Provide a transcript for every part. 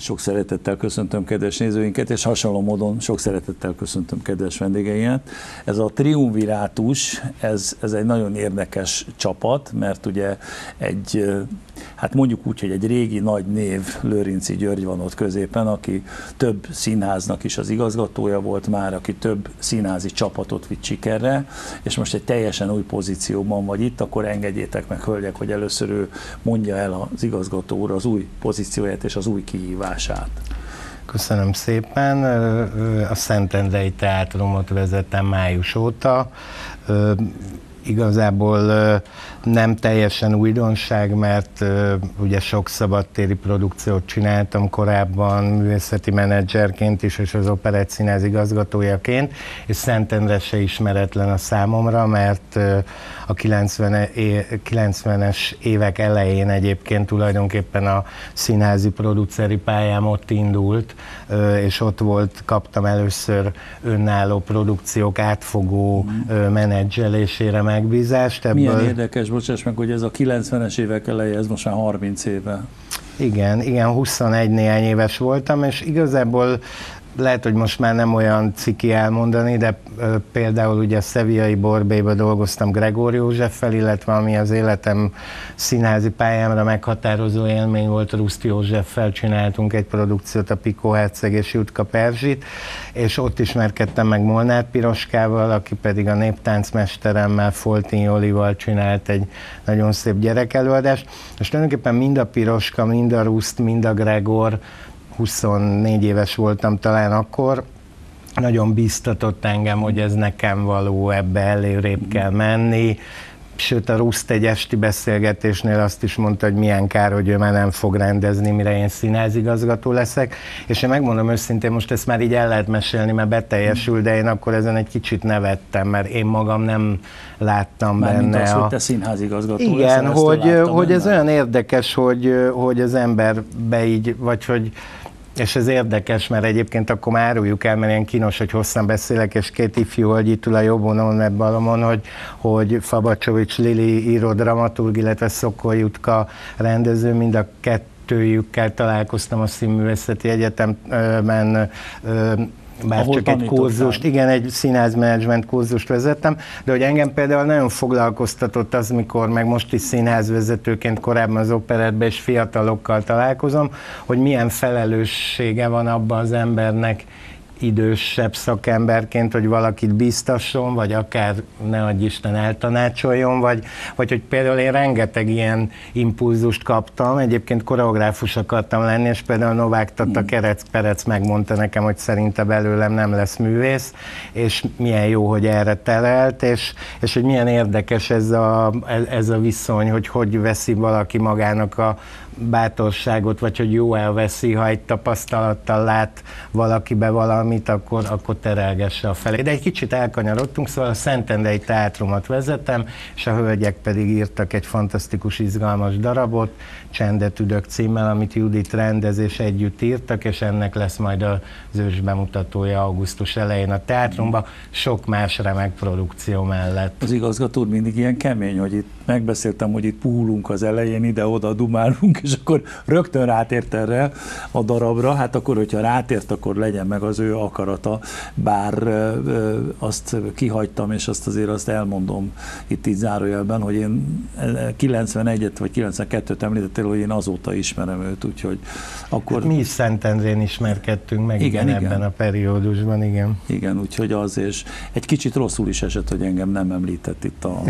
Sok szeretettel köszöntöm kedves nézőinket, és hasonló módon sok szeretettel köszöntöm kedves vendégeinket. Ez a Triumvirátus, ez egy nagyon érdekes csapat, mert ugye hát mondjuk úgy, hogy egy régi nagy név, Lőrinczi György van ott középen, aki több színháznak is az igazgatója volt már, aki több színházi csapatot vitt sikerre, és most egy teljesen új pozícióban vagy itt, akkor engedjétek meg, hölgyek, hogy először ő mondja el az igazgató úr az új pozícióját és az új kihívását. Köszönöm szépen. A Szentendrei Teátrumot vezetem május óta. Igazából nem teljesen újdonság, mert ugye sok szabadtéri produkciót csináltam korábban művészeti menedzserként is, és az Operettszínház igazgatójaként, és Szentendre se ismeretlen a számomra, mert a 90-es évek elején egyébként tulajdonképpen a színházi produceri pályám ott indult, és ott kaptam először önálló produkciók átfogó menedzselésére megbízást. Milyen érdekes, bocsáss meg, hogy ez a 90-es évek eleje, ez most már 30 éve. Igen, 21 néhány éves voltam, és igazából lehet, hogy most már nem olyan ciki elmondani, de például ugye a Sevillai Borbélyba dolgoztam Gregór Józseffel, illetve ami az életem színházi pályámra meghatározó élmény volt, Ruszt Józseffel csináltunk egy produkciót, a Picó herceg és Jutka Perzsit, és ott ismerkedtem meg Molnár Piroskával, aki pedig a néptáncmesteremmel, Foltin Jolival csinált egy nagyon szép gyerekelőadást, és tulajdonképpen mind a Piroska, mind a Ruszt, mind a Gregór, 24 éves voltam talán akkor, nagyon bíztatott engem, hogy ez nekem való, ebbe előrébb kell menni, sőt a Ruszt egy esti beszélgetésnél azt is mondta, hogy milyen kár, hogy ő már nem fog rendezni, mire én színházigazgató leszek, és én megmondom őszintén, most ezt már így el lehet mesélni, mert beteljesül, de én akkor ezen egy kicsit nevettem, mert én magam nem láttam már benne. Mint az, hogy te színházigazgató igen, leszel, hogy ez olyan érdekes, hogy az emberbe így, vagy hogy és ez érdekes, mert egyébként akkor már áruljuk el, mert ilyen kínos, hogy hosszan beszélek, és két ifjú hölgy itt ül a jobbon, meg balomon, hogy Fabacsovics Lili író dramaturg, illetve Szokol Jutka rendező, mind a kettőjükkel találkoztam a Színművészeti Egyetemen, bár csak egy kurzust, igen, egy színházmenedzsment kurzust vezettem, de hogy engem például nagyon foglalkoztatott az, mikor meg most is színházvezetőként korábban az operettben és fiatalokkal találkozom, hogy milyen felelőssége van abban az embernek idősebb szakemberként, hogy valakit bíztasson, vagy akár ne adj Isten eltanácsoljon, vagy hogy például én rengeteg ilyen impulzust kaptam, egyébként koreográfus akartam lenni, és például Novák Tata Kerec megmondta nekem, hogy szerinte belőlem nem lesz művész, és milyen jó, hogy erre terelt, és hogy milyen érdekes ez a viszony, hogy veszi valaki magának a bátorságot, vagy hogy jó elveszi, ha egy tapasztalattal lát valakibe valamit, akkor terelgesse a felé. De egy kicsit elkanyarodtunk, szóval a Szentendrei Teátrumot vezetem, és a hölgyek pedig írtak egy fantasztikus, izgalmas darabot, Csendet üdök címmel, amit Judit rendez, és együtt írtak, és ennek lesz majd az ős bemutatója augusztus elején a teátrumban, sok más remek produkció mellett. Az igazgató úr mindig ilyen kemény, hogy itt megbeszéltem, hogy itt puhulunk az elején, ide-oda dumálunk, és akkor rögtön rátért erre a darabra, hát akkor, hogyha rátért, akkor legyen meg az ő akarata, bár azt kihagytam, és azt elmondom itt így zárójelben, hogy én 91-et vagy 92-t említettél, hogy én azóta ismerem őt, úgyhogy akkor... Hát mi is Szentendrén ismerkedtünk meg igen, ebben a periódusban, igen. Igen, úgyhogy az, és egy kicsit rosszul is esett, hogy engem nem említett itt a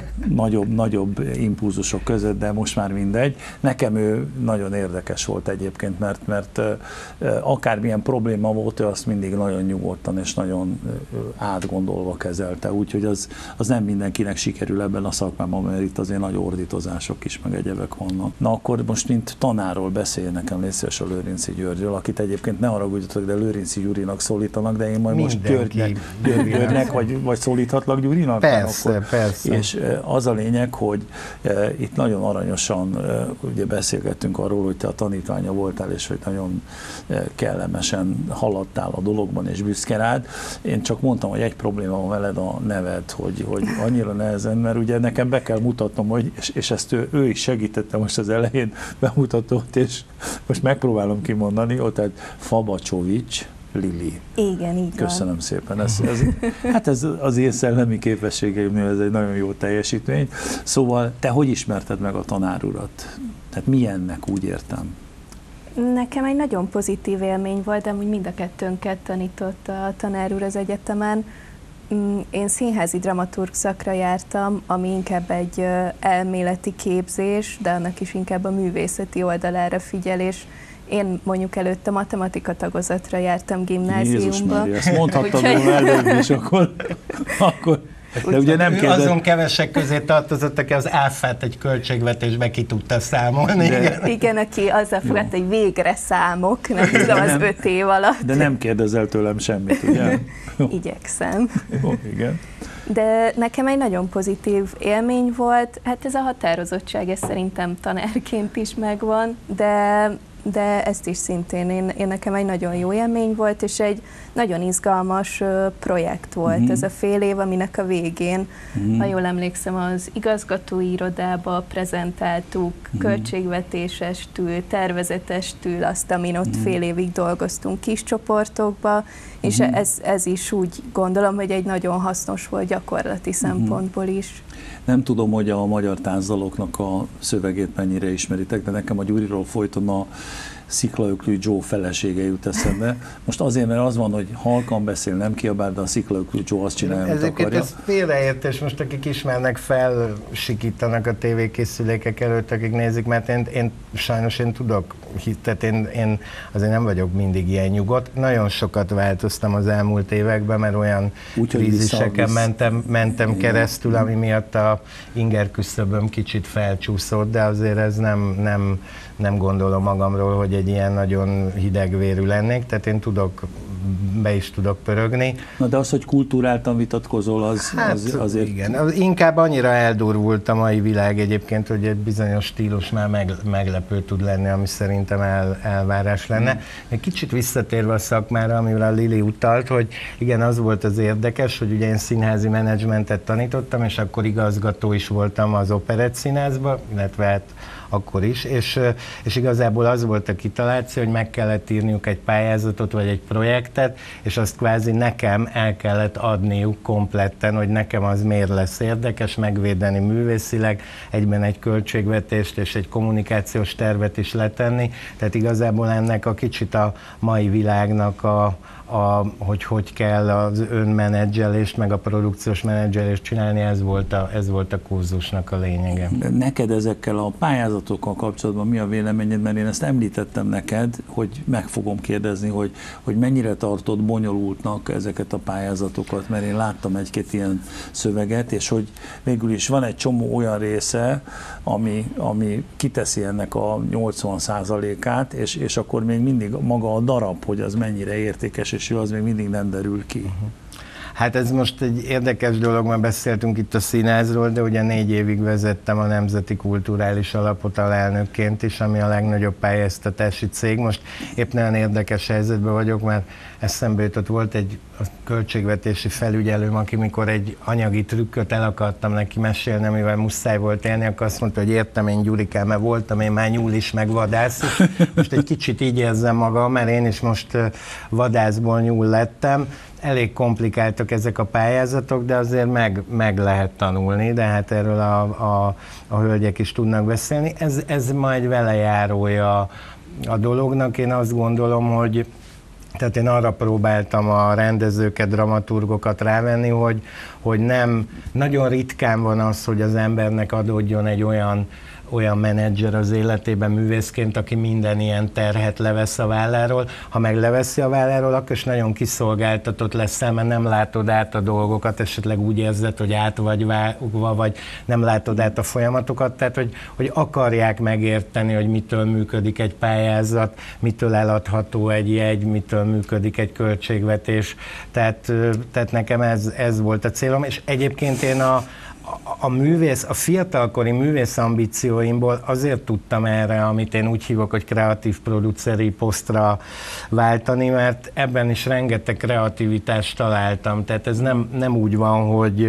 nagyobb impulzusok között, de most már mindegy. Nekem ő nagyon érdekes volt egyébként, mert akármilyen probléma volt, ő azt mindig nagyon nyugodtan és nagyon átgondolva kezelte, úgyhogy az nem mindenkinek sikerül ebben a szakmában, mert itt azért nagy ordítozások is, meg egyebek vannak. Na akkor most mint tanárról beszélj nekem, légy szíves, a Lőrinczi Györgyről, akit egyébként ne haragudjatok, de Lőrinczi Gyurinak szólítanak, de én majd most Györgynek vagy szólíthatlak Gyurinak? Persze. És az a lényeg, hogy itt nagyon aranyosan ugye beszélgettünk arról, hogy te a tanítványa voltál, és hogy nagyon kellemesen haladtál a dologban, és büszke rád. Én csak mondtam, hogy egy probléma van veled, a neved, hogy annyira nehezen, mert ugye nekem be kell mutatnom, hogy, és ezt ő is segítette most az elején, bemutatott, és most megpróbálom kimondani, ott egy Fabacsovics Lili. Igen, így Köszönöm van. szépen. Ez az én szellemi képességeimnél ez egy nagyon jó teljesítmény. Szóval te hogy ismerted meg a tanárurat? Tehát milyennek, úgy értem? Nekem egy nagyon pozitív élmény volt, de úgy mind a kettőnket tanított a tanár úr az egyetemen. Én színházi dramaturg szakra jártam, ami inkább egy elméleti képzés, de annak is inkább a művészeti oldalára figyel, és én mondjuk előtte matematika tagozatra jártam gimnáziumba. Jézus Mária, ezt mondhattad volna előbb is, akkor de ugye nem kérdez... Azon kevesek közé tartozott, aki az áfát egy költségvetésbe ki tudta számolni. Igen, aki azzal fogadta, hogy végre számok, nem tudom, az 5 év alatt. De nem kérdezel tőlem semmit, ugye? Igyekszem. Jó, igen. De nekem egy nagyon pozitív élmény volt, hát ez a határozottság, ez szerintem tanárként is megvan, de ezt is szintén én nekem egy nagyon jó élmény volt, és egy nagyon izgalmas projekt volt ez a fél év, aminek a végén, ha jól emlékszem, az igazgatói irodába prezentáltuk költségvetésestül, tervezetestül azt, amin ott fél évig dolgoztunk kis csoportokba, és ez is úgy gondolom, hogy egy nagyon hasznos volt gyakorlati szempontból is. Nem tudom, hogy a magyar tánzdaloknak a szövegét mennyire ismeritek, de nekem a Gyuriról folyton a Sziklaöklű Joe felesége jut eszembe. Most azért, mert az van, hogy halkan beszél, nem kiabál, de a Sziklaöklű Joe azt csinálja, amit akarja. Ez félreértés, most akik ismernek, felsikítanak a tévékészülékek előtt, akik nézik, mert én sajnos tudok, tehát én azért nem vagyok mindig ilyen nyugodt. Nagyon sokat változtam az elmúlt években, mert olyan kríziseken mentem keresztül, ami miatt a inger küszöböm kicsit felcsúszott, de azért ez nem gondolom magamról, hogy egy ilyen nagyon hidegvérű lennék, tehát én be is tudok pörögni. Na de az, hogy kultúráltan vitatkozol, az azért... Igen, inkább annyira eldurvult a mai világ egyébként, hogy egy bizonyos stílus már meglepő tud lenni, ami szerintem elvárás lenne. Egy kicsit visszatérve a szakmára, amivel a Lili utalt, hogy igen, az volt az érdekes, hogy ugye én színházi menedzsmentet tanítottam, és akkor igazgató is voltam az Operett Színházban, illetve hát akkor is, és igazából az volt a kitaláció, hogy meg kellett írniuk egy pályázatot, vagy egy projektet, és azt kvázi nekem el kellett adniuk kompletten, hogy nekem az miért lesz érdekes, megvédeni művészileg, egyben egy költségvetést és egy kommunikációs tervet is letenni, tehát igazából ennek a kicsit a mai világnak hogy kell az önmenedzselést, meg a produkciós menedzselést csinálni, ez volt a kurzusnak a lényege. Neked ezekkel a pályázatokkal kapcsolatban mi a véleményed, mert én ezt említettem neked, hogy meg fogom kérdezni, hogy mennyire tartod bonyolultnak ezeket a pályázatokat, mert én láttam egy-két ilyen szöveget, és hogy végül is van egy csomó olyan része, ami kiteszi ennek a 80%-át, és akkor még mindig maga a darab, hogy az mennyire értékes, és az még mindig nem derül ki. Hát ez most egy érdekes dolog, mert beszéltünk itt a színházról, de ugye 4 évig vezettem a Nemzeti Kulturális Alapot alelnökként is, ami a legnagyobb pályáztatási cég. Most épp nagyon érdekes helyzetben vagyok, mert eszembe jutott, volt egy költségvetési felügyelőm, aki mikor egy anyagi trükköt el akartam neki mesélni, amivel muszáj volt élni, akkor azt mondta, hogy értem én, Gyurikám, mert voltam én már nyúl is, meg vadász is. Most egy kicsit így érzem magam, mert én is most vadászból nyúl lettem. Elég komplikáltak ezek a pályázatok, de azért meg lehet tanulni, de hát erről a hölgyek is tudnak beszélni. Ez majd velejárója a dolognak. Én azt gondolom, hogy tehát én arra próbáltam a rendezőket, dramaturgokat rávenni, hogy nem, nagyon ritkán van az, hogy az embernek adódjon egy olyan menedzser az életében művészként, aki minden ilyen terhet levesz a válláról. Ha meg leveszi a válláról, akkor is nagyon kiszolgáltatott leszel, mert nem látod át a dolgokat, esetleg úgy érzed, hogy át vagy vágva, vagy nem látod át a folyamatokat, tehát hogy akarják megérteni, hogy mitől működik egy pályázat, mitől eladható egy jegy, mitől működik egy költségvetés. Tehát nekem ez volt a célom, és egyébként én a fiatalkori művész ambícióimból azért tudtam erre, amit én úgy hívok, hogy kreatív produceri posztra váltani, mert ebben is rengeteg kreativitást találtam. Tehát ez nem úgy van,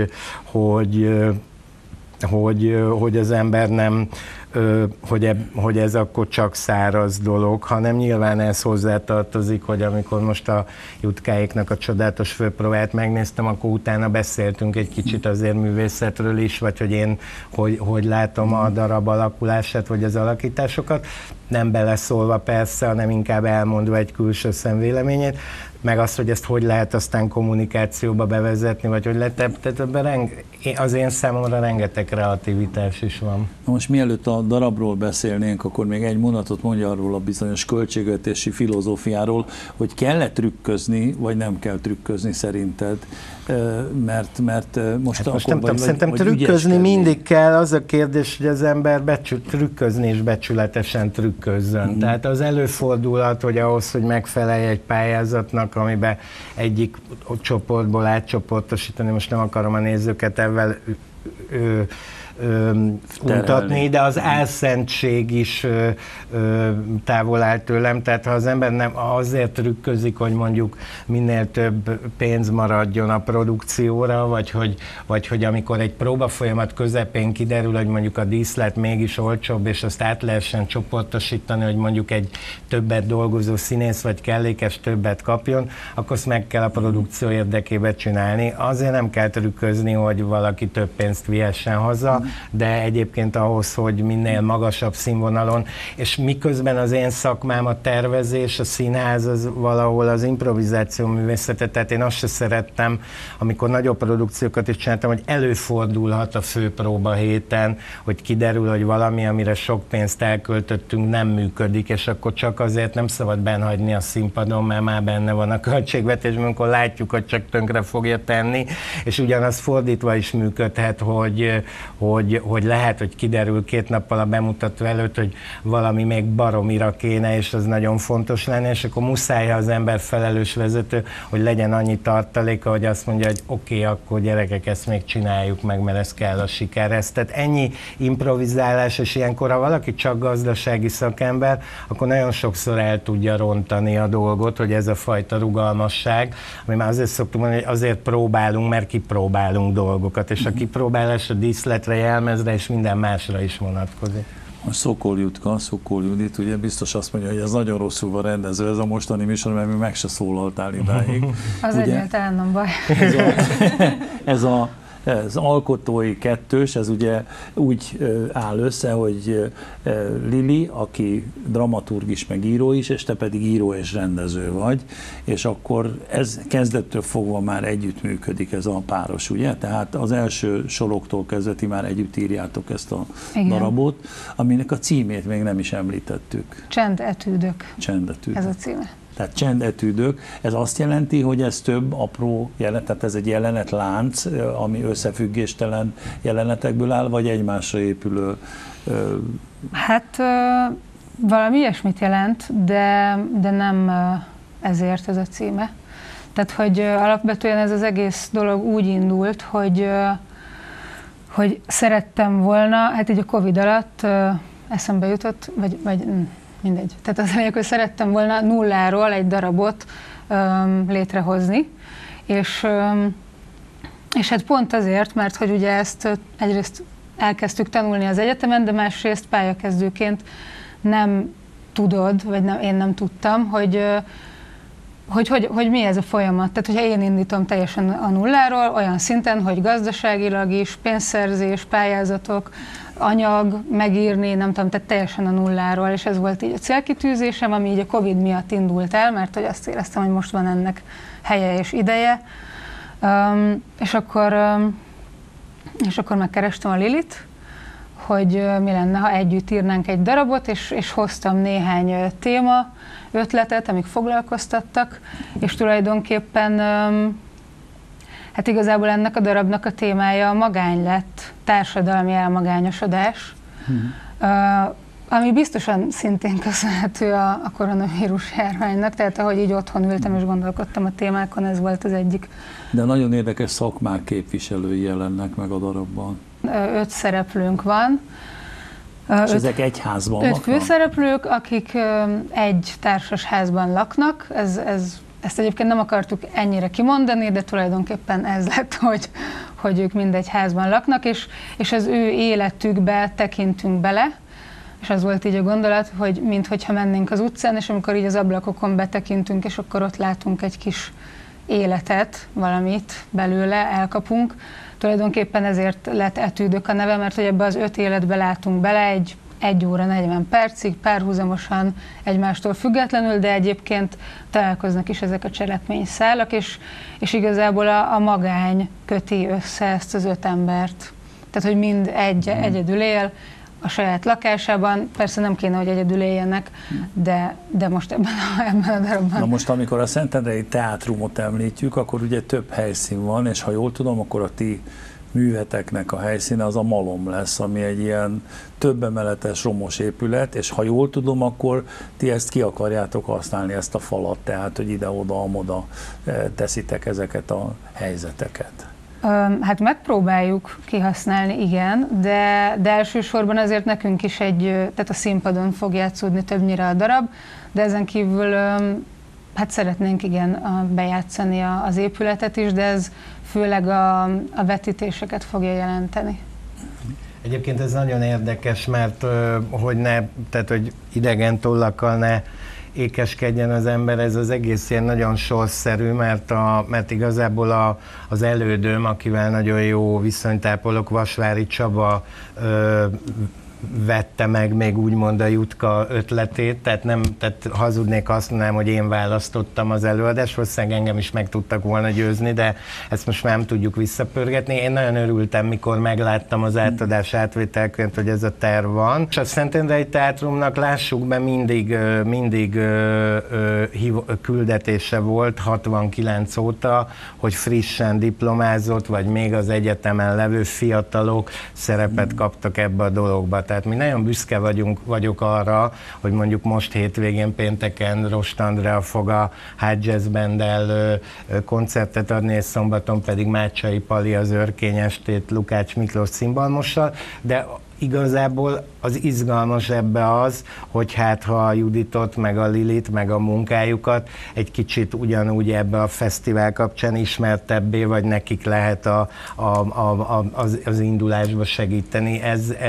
hogy az ember nem, hogy ez akkor csak száraz dolog, hanem nyilván ez hozzátartozik, hogy amikor most a Jutkáéknak a csodálatos főpróbát megnéztem, akkor utána beszéltünk egy kicsit azért művészetről is, vagy hogy én hogy látom a darab alakulását, vagy az alakításokat, nem beleszólva persze, hanem inkább elmondva egy külső szemvéleményét, meg azt, hogy ezt hogy lehet aztán kommunikációba bevezetni, vagy hogy lehet, tehát ebben az én számomra rengeteg kreativitás is van. Most mielőtt a darabról beszélnénk, akkor még egy mondatot mondja arról a bizonyos költségvetési filozófiáról, hogy kell-e trükközni, vagy nem kell trükközni szerinted? Mert most nem tudom, szerintem trükközni mindig kell, az a kérdés, hogy az ember trükközni és becsületesen trükközzön. Tehát az előfordulhat, hogy ahhoz, hogy megfelelj egy pályázatnak, amiben egyik csoportból átcsoportosítani, most nem akarom a nézőket ezzel mutatni, de az álszentség is távol áll tőlem, tehát ha az ember nem azért trükközik, hogy mondjuk minél több pénz maradjon a produkcióra, vagy hogy amikor egy próbafolyamat közepén kiderül, hogy mondjuk a díszlet mégis olcsóbb, és azt át lehessen csoportosítani, hogy mondjuk egy többet dolgozó színész vagy kellékes többet kapjon, akkor azt meg kell a produkció érdekében csinálni. Azért nem kell trükközni, hogy valaki több pénzt vihessen haza, de egyébként ahhoz, hogy minél magasabb színvonalon, és miközben az én szakmám a tervezés, a színház az valahol az improvizáció művészete, tehát én azt se szerettem, amikor nagyobb produkciókat is csináltam, hogy előfordulhat a főpróba héten, hogy kiderül, hogy valami, amire sok pénzt elköltöttünk, nem működik, és akkor csak azért nem szabad bennhagyni a színpadon, mert már benne van a költségvetésben, amikor látjuk, hogy csak tönkre fogja tenni, és ugyanaz fordítva is működhet, hogy lehet, hogy kiderül 2 nappal a bemutató előtt, hogy valami még baromira kéne, és az nagyon fontos lenne, és akkor muszáj, ha az ember felelős vezető, hogy legyen annyi tartaléka, hogy azt mondja, hogy oké, akkor gyerekek, ezt még csináljuk meg, mert ez kell a sikerhez. Tehát ennyi improvizálás, és ilyenkor, ha valaki csak gazdasági szakember, akkor nagyon sokszor el tudja rontani a dolgot, hogy ez a fajta rugalmasság, ami már azért szoktuk mondani, hogy azért próbálunk, mert kipróbálunk dolgokat, és a kipróbálás a díszletre, jelmezre és minden másra is vonatkozik. A Szokol Judit, ugye biztos azt mondja, hogy ez nagyon rosszul van rendező, ez a mostani műsor, mert még meg se szólaltál idáig. Az egyáltalán nem baj. Ez alkotói kettős, ez ugye úgy áll össze, hogy Lili, aki dramaturg is, meg író is, és te pedig író és rendező vagy, és akkor ez kezdettől fogva már együttműködik ez a páros, ugye? Tehát az első soroktól kezdve ti már együtt írjátok ezt a darabot, aminek a címét még nem is említettük. Csendetűdök. Csendetűdök. Ez a címe. Tehát csendetűdök, ez azt jelenti, hogy ez több apró jelenet, tehát ez egy jelenetlánc, ami összefüggéstelen jelenetekből áll, vagy egymásra épülő? Hát valami ilyesmit jelent, de nem ezért ez a címe. Tehát, hogy alapvetően ez az egész dolog úgy indult, hogy szerettem volna, hát így a Covid alatt eszembe jutott, vagy mindegy. Tehát az lényeg, hogy szerettem volna nulláról egy darabot létrehozni, és hát pont azért, mert hogy ugye ezt egyrészt elkezdtük tanulni az egyetemen, de másrészt pályakezdőként nem tudod, vagy én nem tudtam, hogy mi ez a folyamat. Tehát, hogyha én indítom teljesen a nulláról, olyan szinten, hogy gazdaságilag is, pénzszerzés, pályázatok, anyag, megírni, nem tudom, tehát teljesen a nulláról, és ez volt így a célkitűzésem, ami így a Covid miatt indult el, mert hogy azt éreztem, hogy most van ennek helye és ideje. És akkor megkerestem a Lilit, hogy mi lenne, ha együtt írnánk egy darabot, és hoztam néhány téma, ötletet, amik foglalkoztattak, és tulajdonképpen hát igazából ennek a darabnak a témája a magány lett, társadalmi elmagányosodás, ami biztosan szintén köszönhető a koronavírus járványnak, tehát ahogy így otthon ültem és gondolkodtam a témákon, ez volt az egyik. De nagyon érdekes szakmák képviselői jelennek meg a darabban. 5 szereplőnk van. És ezek egy házban 5 laknak? főszereplők, akik egy társas házban laknak. Ezt egyébként nem akartuk ennyire kimondani, de tulajdonképpen ez lett, hogy ők mindegy házban laknak, és az ő életükbe tekintünk bele, és az volt így a gondolat, hogy minthogyha mennénk az utcán, és amikor így az ablakokon betekintünk, és akkor ott látunk egy kis életet, valamit belőle elkapunk. Tulajdonképpen ezért lett Etűdök a neve, mert hogy ebbe az 5 életbe látunk bele 1 óra 40 percig, párhuzamosan egymástól függetlenül, de egyébként találkoznak is ezek a cselekményszálak, és igazából a magány köti össze ezt az 5 embert. Tehát, hogy mind egyedül él a saját lakásában, persze nem kéne, hogy egyedül éljenek, de most ebben a darabban. Na most, amikor a Szentendrei Teátrumot említjük, akkor ugye több helyszín van, és ha jól tudom, akkor a ti műveteknek a helyszíne az a Malom lesz, ami egy ilyen több emeletes romos épület, és ha jól tudom, akkor ti ezt ki akarjátok használni, ezt a falat, tehát, hogy ide-oda, amoda teszitek ezeket a helyzeteket. Hát megpróbáljuk kihasználni, igen, de elsősorban azért nekünk is tehát a színpadon fog játszódni többnyire a darab, de ezen kívül hát szeretnénk igen bejátszani az épületet is, de ez főleg a vetítéseket fogja jelenteni. Egyébként ez nagyon érdekes, mert hogy idegen tollakkal ne ékeskedjen az ember, ez az egész ilyen nagyon sorszerű, mert igazából az elődöm, akivel nagyon jó viszonyt ápolok, Vasvári Csaba vette meg még úgymond a Jutka ötletét, tehát hazudnék, azt mondanám, hogy én választottam az előadást, valószínűleg engem is meg tudtak volna győzni, de ezt most már nem tudjuk visszapörgetni. Én nagyon örültem, mikor megláttam az átadás átvételkönyvet, hogy ez a terv van. És a Szentendrei Teátrumnak, lássuk be, mindig küldetése volt 69 óta, hogy frissen diplomázott, vagy még az egyetemen levő fiatalok szerepet kaptak ebbe a dologba. Tehát mi nagyon büszke vagyok arra, hogy mondjuk most hétvégén pénteken Rost Andrea fog a High Jazz Banddel koncertet adni, és szombaton pedig Mácsai Pali az Örkény estét Lukács Miklós cimbalmossal, de igazából az izgalmas ebbe az, hogy hát ha a Juditot, meg a Lilit, meg a munkájukat egy kicsit ugyanúgy ebbe a fesztivál kapcsán ismertebbé, vagy nekik lehet az indulásba segíteni,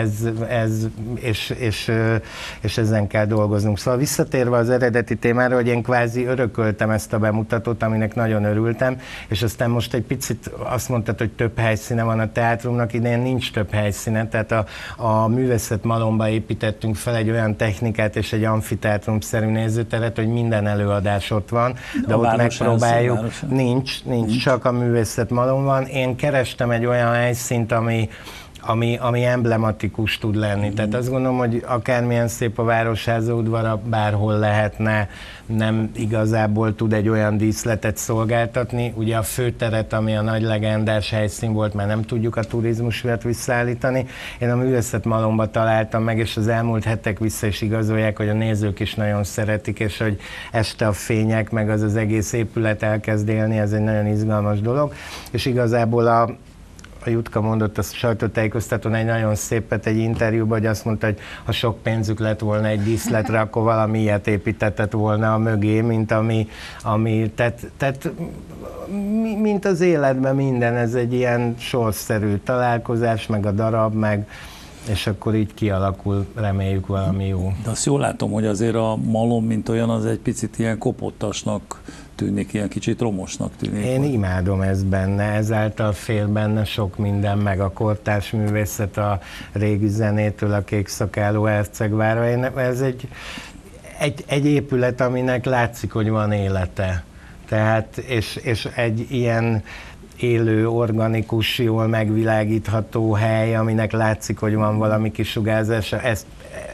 és ezen kell dolgoznunk. Szóval visszatérve az eredeti témára, hogy én kvázi örököltem ezt a bemutatót, aminek nagyon örültem, és aztán most egy picit azt mondtad, hogy több helyszíne van a teátrumnak, idén nincs több helyszíne, tehát a Művészet Malomba építettünk fel egy olyan technikát és egy amfiteátrum-szerű nézőteret, hogy minden előadás ott van, de ott megpróbáljuk. Nincs, csak a Művészet Malom van. Én kerestem egy olyan helyszínt, ami emblematikus tud lenni. Tehát azt gondolom, hogy akármilyen szép a Városháza udvara, bárhol lehetne, nem igazából tud egy olyan díszletet szolgáltatni. Ugye a főteret, ami a nagy legendás helyszín volt, mert nem tudjuk a turizmusért visszaállítani. Én a Művészet Malomba találtam meg, és az elmúlt hetek vissza is igazolják, hogy a nézők is nagyon szeretik, és hogy este a fények, meg az egész épület elkezd élni, ez egy nagyon izgalmas dolog. És igazából a Jutka mondott a sajtótájékoztatón egy nagyon szépet egy interjúban, hogy azt mondta, hogy ha sok pénzük lett volna egy díszletre, akkor valami ilyet építetett volna a mögé, tehát mint az életben minden, ez egy ilyen sorszerű találkozás, meg a darab, és akkor így kialakul, reméljük, valami jó. De azt jól látom, hogy azért a Malom, mint olyan, az egy picit ilyen kopottasnak tűnik, ilyen kicsit romosnak tűnik. Én imádom ezt benne, ezáltal fél benne sok minden, meg a kortárs művészet, a régi zenétől a kékszakáló hercegvárra. Ez egy épület, aminek látszik, hogy van élete. Tehát, és egy ilyen élő, organikus, jól megvilágítható hely, aminek látszik, hogy van valami kisugárzása.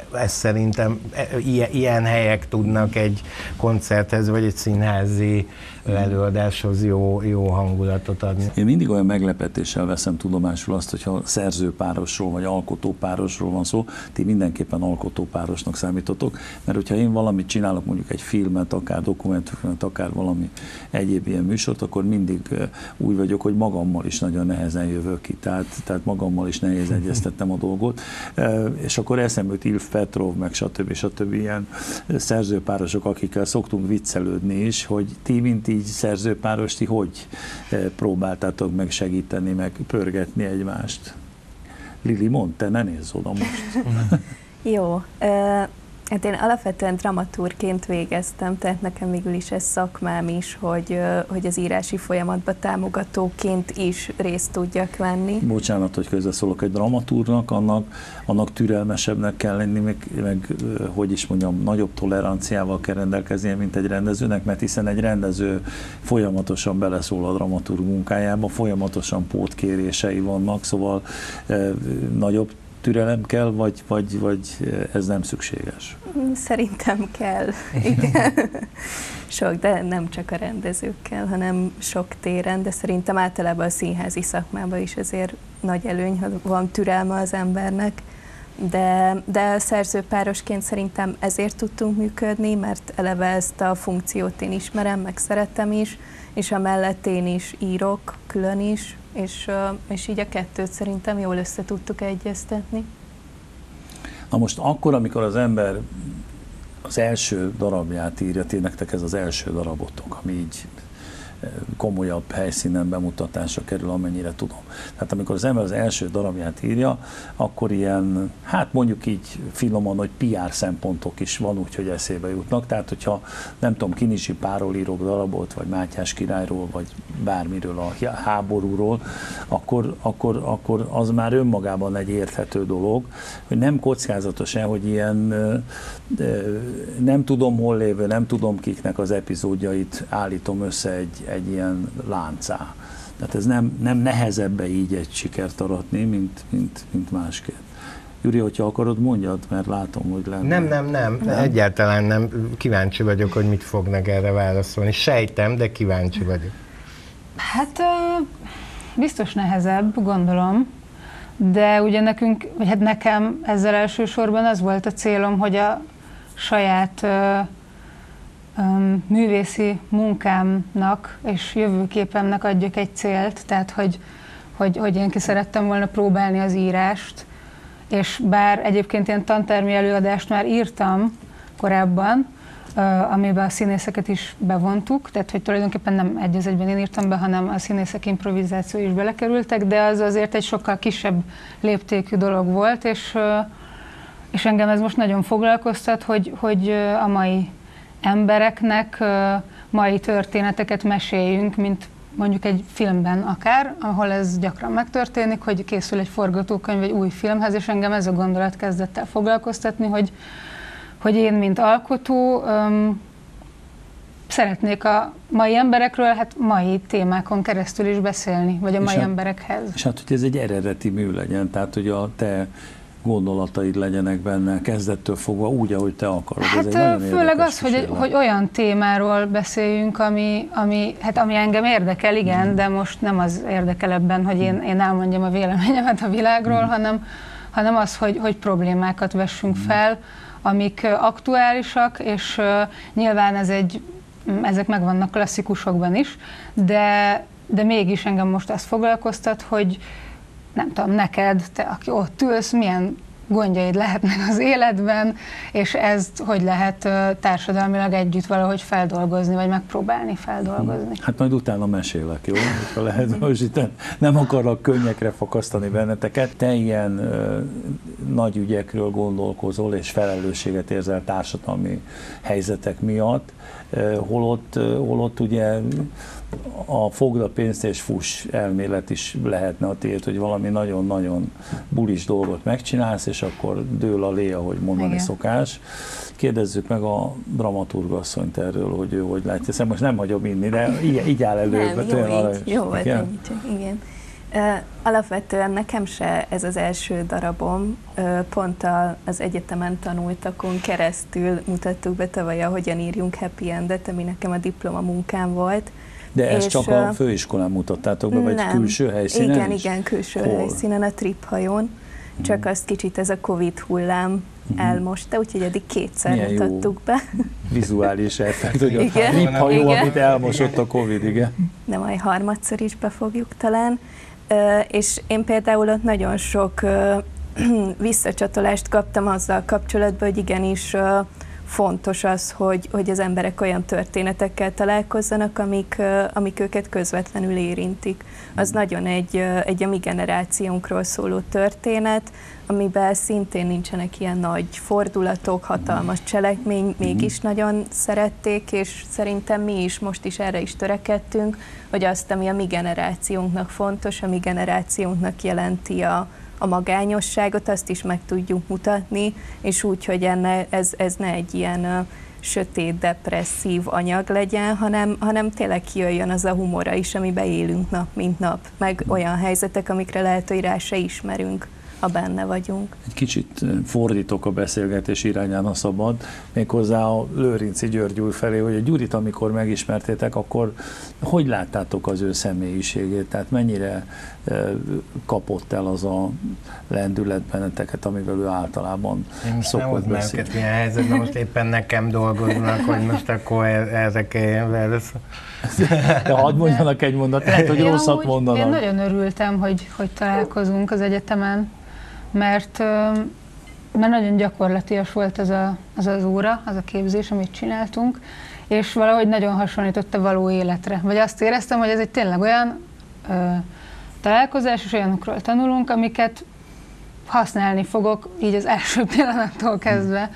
ez szerintem ilyen helyek tudnak egy koncerthez vagy egy színházi előadáshoz jó hangulatot adni. Én mindig olyan meglepetéssel veszem tudomásul azt, hogyha szerzőpárosról vagy alkotópárosról van szó, ti mindenképpen alkotópárosnak számítotok, mert hogyha én valamit csinálok, mondjuk egy filmet, akár dokumentumfilmet, akár valami egyéb ilyen műsort, akkor mindig úgy vagyok, hogy magammal is nagyon nehezen jövök ki, tehát magammal is nehéz egyeztettem a dolgot, és akkor eszembe jut Ilf Petrov, meg stb. Ilyen szerzőpárosok, akikkel szoktunk viccelődni is, hogy ti, mint így szerzőpáros, ti hogy próbáltátok meg segíteni, meg pörgetni egymást? Lili, mondd, te ne nézz oda most. Jó. Hát én alapvetően dramaturgként végeztem, tehát nekem végül is ez szakmám is, hogy az írási folyamatban támogatóként is részt tudjak venni. Bocsánat, hogy közbeszólok, egy dramaturgnak, annak türelmesebbnek kell lenni, meg hogy is mondjam, nagyobb toleranciával kell rendelkeznie, mint egy rendezőnek, mert hiszen egy rendező folyamatosan beleszól a dramaturg munkájába, folyamatosan pótkérései vannak, szóval nagyobb türelem kell, vagy ez nem szükséges? Szerintem kell. Igen. Sok, de nem csak a rendezőkkel, hanem sok téren, de szerintem általában a színházi szakmában is azért nagy előny, ha van türelme az embernek. De szerzőpárosként szerintem ezért tudtunk működni, mert eleve ezt a funkciót én ismerem, meg szeretem is, és amellett én is írok külön is, és így a kettőt szerintem jól össze tudtuk egyeztetni. Na most akkor, amikor az ember az első darabját írja, nektek ez az első darabotok, ami így komolyabb helyszínen bemutatásra kerül, amennyire tudom. Tehát amikor az ember az első darabját írja, akkor ilyen, hát mondjuk így finoman, hogy PR szempontok is van úgy, hogy eszébe jutnak. Tehát, hogyha nem tudom, Kinizsi Párról írok darabot, vagy Mátyás királyról, vagy bármiről, a háborúról, akkor az már önmagában egy érthető dolog, hogy nem kockázatos-e, hogy ilyen nem tudom hol lévő, nem tudom kiknek az epizódjait állítom össze egy ilyen láncá. Tehát ez nem nehezebbe így egy sikert aratni, mint másképp. Gyuri, hogyha akarod, mondjad, mert látom, hogy lenne. Nem, egyáltalán nem. Kíváncsi vagyok, hogy mit fognak erre válaszolni. Sejtem, de kíváncsi vagyok. Hát biztos nehezebb, gondolom, de ugye nekünk, vagy hát nekem ezzel elsősorban az volt a célom, hogy a saját művészi munkámnak és jövőképemnek adjak egy célt, tehát hogy én ki szerettem volna próbálni az írást, és bár egyébként ilyen tantermi előadást már írtam korábban, amiben a színészeket is bevontuk, tehát hogy tulajdonképpen nem egy az egyben én írtam be, hanem a színészek improvizáció is belekerültek, de az azért egy sokkal kisebb léptékű dolog volt, és engem ez most nagyon foglalkoztat, hogy a mai embereknek mai történeteket meséljünk, mint mondjuk egy filmben akár, ahol ez gyakran megtörténik, hogy készül egy forgatókönyv egy új filmhez, és engem ez a gondolat kezdett el foglalkoztatni, hogy én, mint alkotó, szeretnék a mai emberekről, hát mai témákon keresztül is beszélni, vagy a mai emberekhez. És hát, hogy ez egy eredeti mű legyen, tehát, hogy a te gondolataid legyenek benne kezdettől fogva úgy, ahogy te akarod. Hát főleg az, hogy olyan témáról beszéljünk, ami engem érdekel, igen, de most nem az érdekel ebben, hogy én elmondjam a véleményemet a világról, hanem az, hogy problémákat vessünk fel, amik aktuálisak, és nyilván ezek megvannak klasszikusokban is, de mégis engem most azt foglalkoztat, hogy nem tudom, neked, te, aki ott ülsz, milyen gondjaid lehetnek az életben, és ezt hogy lehet társadalmilag együtt valahogy feldolgozni, vagy megpróbálni feldolgozni. Hát majd utána mesélek, jó? Ha lehet, most itt nem akarok könnyekre fakasztani benneteket. Te ilyen nagy ügyekről gondolkozol, és felelősséget érzel társadalmi helyzetek miatt, holott ugye a fogd a pénzt és fuss elmélet is lehetne a tiéd, hogy valami nagyon-nagyon bulis dolgot megcsinálsz, és akkor dől a lé, ahogy mondani igen. Szokás. Kérdezzük meg a dramaturgasszonyt erről, hogy ő hogy látja. Ezt most nem hagyom inni, de így áll elő. Nem, jó volt ennyi csak, igen. Alapvetően nekem se ez az első darabom, pont az egyetemen tanultakon keresztül mutattuk be tavaly a Hogyan írjunk happy endet, ami nekem a diplomamunkám volt. De ezt csak a főiskolán mutattátok be, vagy nem. Külső helyszínen is? Igen, külső helyszínen, a Trip hajón. Csak azt kicsit ez a Covid hullám elmosta, úgyhogy eddig 2-szer mutattuk be. Vizuális effekt, hogy a Trip hajó, amit elmosott a Covid, igen. De majd 3-szor is be fogjuk talán. És én például ott nagyon sok visszacsatolást kaptam azzal kapcsolatban, hogy igenis fontos az, hogy az emberek olyan történetekkel találkozzanak, amik őket közvetlenül érintik. Az nagyon egy a mi generációnkról szóló történet, amiben szintén nincsenek ilyen nagy fordulatok, hatalmas cselekmény, mégis nagyon szerették, és szerintem mi is most is erre is törekedtünk, hogy azt, ami a mi generációnknak fontos, a mi generációnknak jelenti a magányosságot, azt is meg tudjuk mutatni, és úgy, hogy ez ne egy ilyen sötét, depresszív anyag legyen, hanem tényleg kijöjjön az a humora is, amiben élünk nap, mint nap, meg olyan helyzetek, amikre lehet, hogy rá se ismerünk, ha benne vagyunk. Egy kicsit fordítok a beszélgetés irányán, ha szabad, méghozzá a Lőrinci György úr felé, hogy a Gyurit, amikor megismertétek, akkor hogy láttátok az ő személyiségét? Tehát mennyire kapott el az a lendület benneteket, amivel ő általában szokott beszélni? Ilyen helyzetben most éppen nekem dolgoznak, hogy most akkor erre kelljen válaszolni. De hadd mondjanak egy mondatot, lehet, hogy rosszat mondanak. Én nagyon örültem, hogy találkozunk az egyetemen, mert nagyon gyakorlatias volt az óra, az a képzés, amit csináltunk, és valahogy nagyon hasonlított a való életre. Vagy azt éreztem, hogy ez egy tényleg olyan találkozás, és olyanokról tanulunk, amiket használni fogok így az első pillanattól kezdve,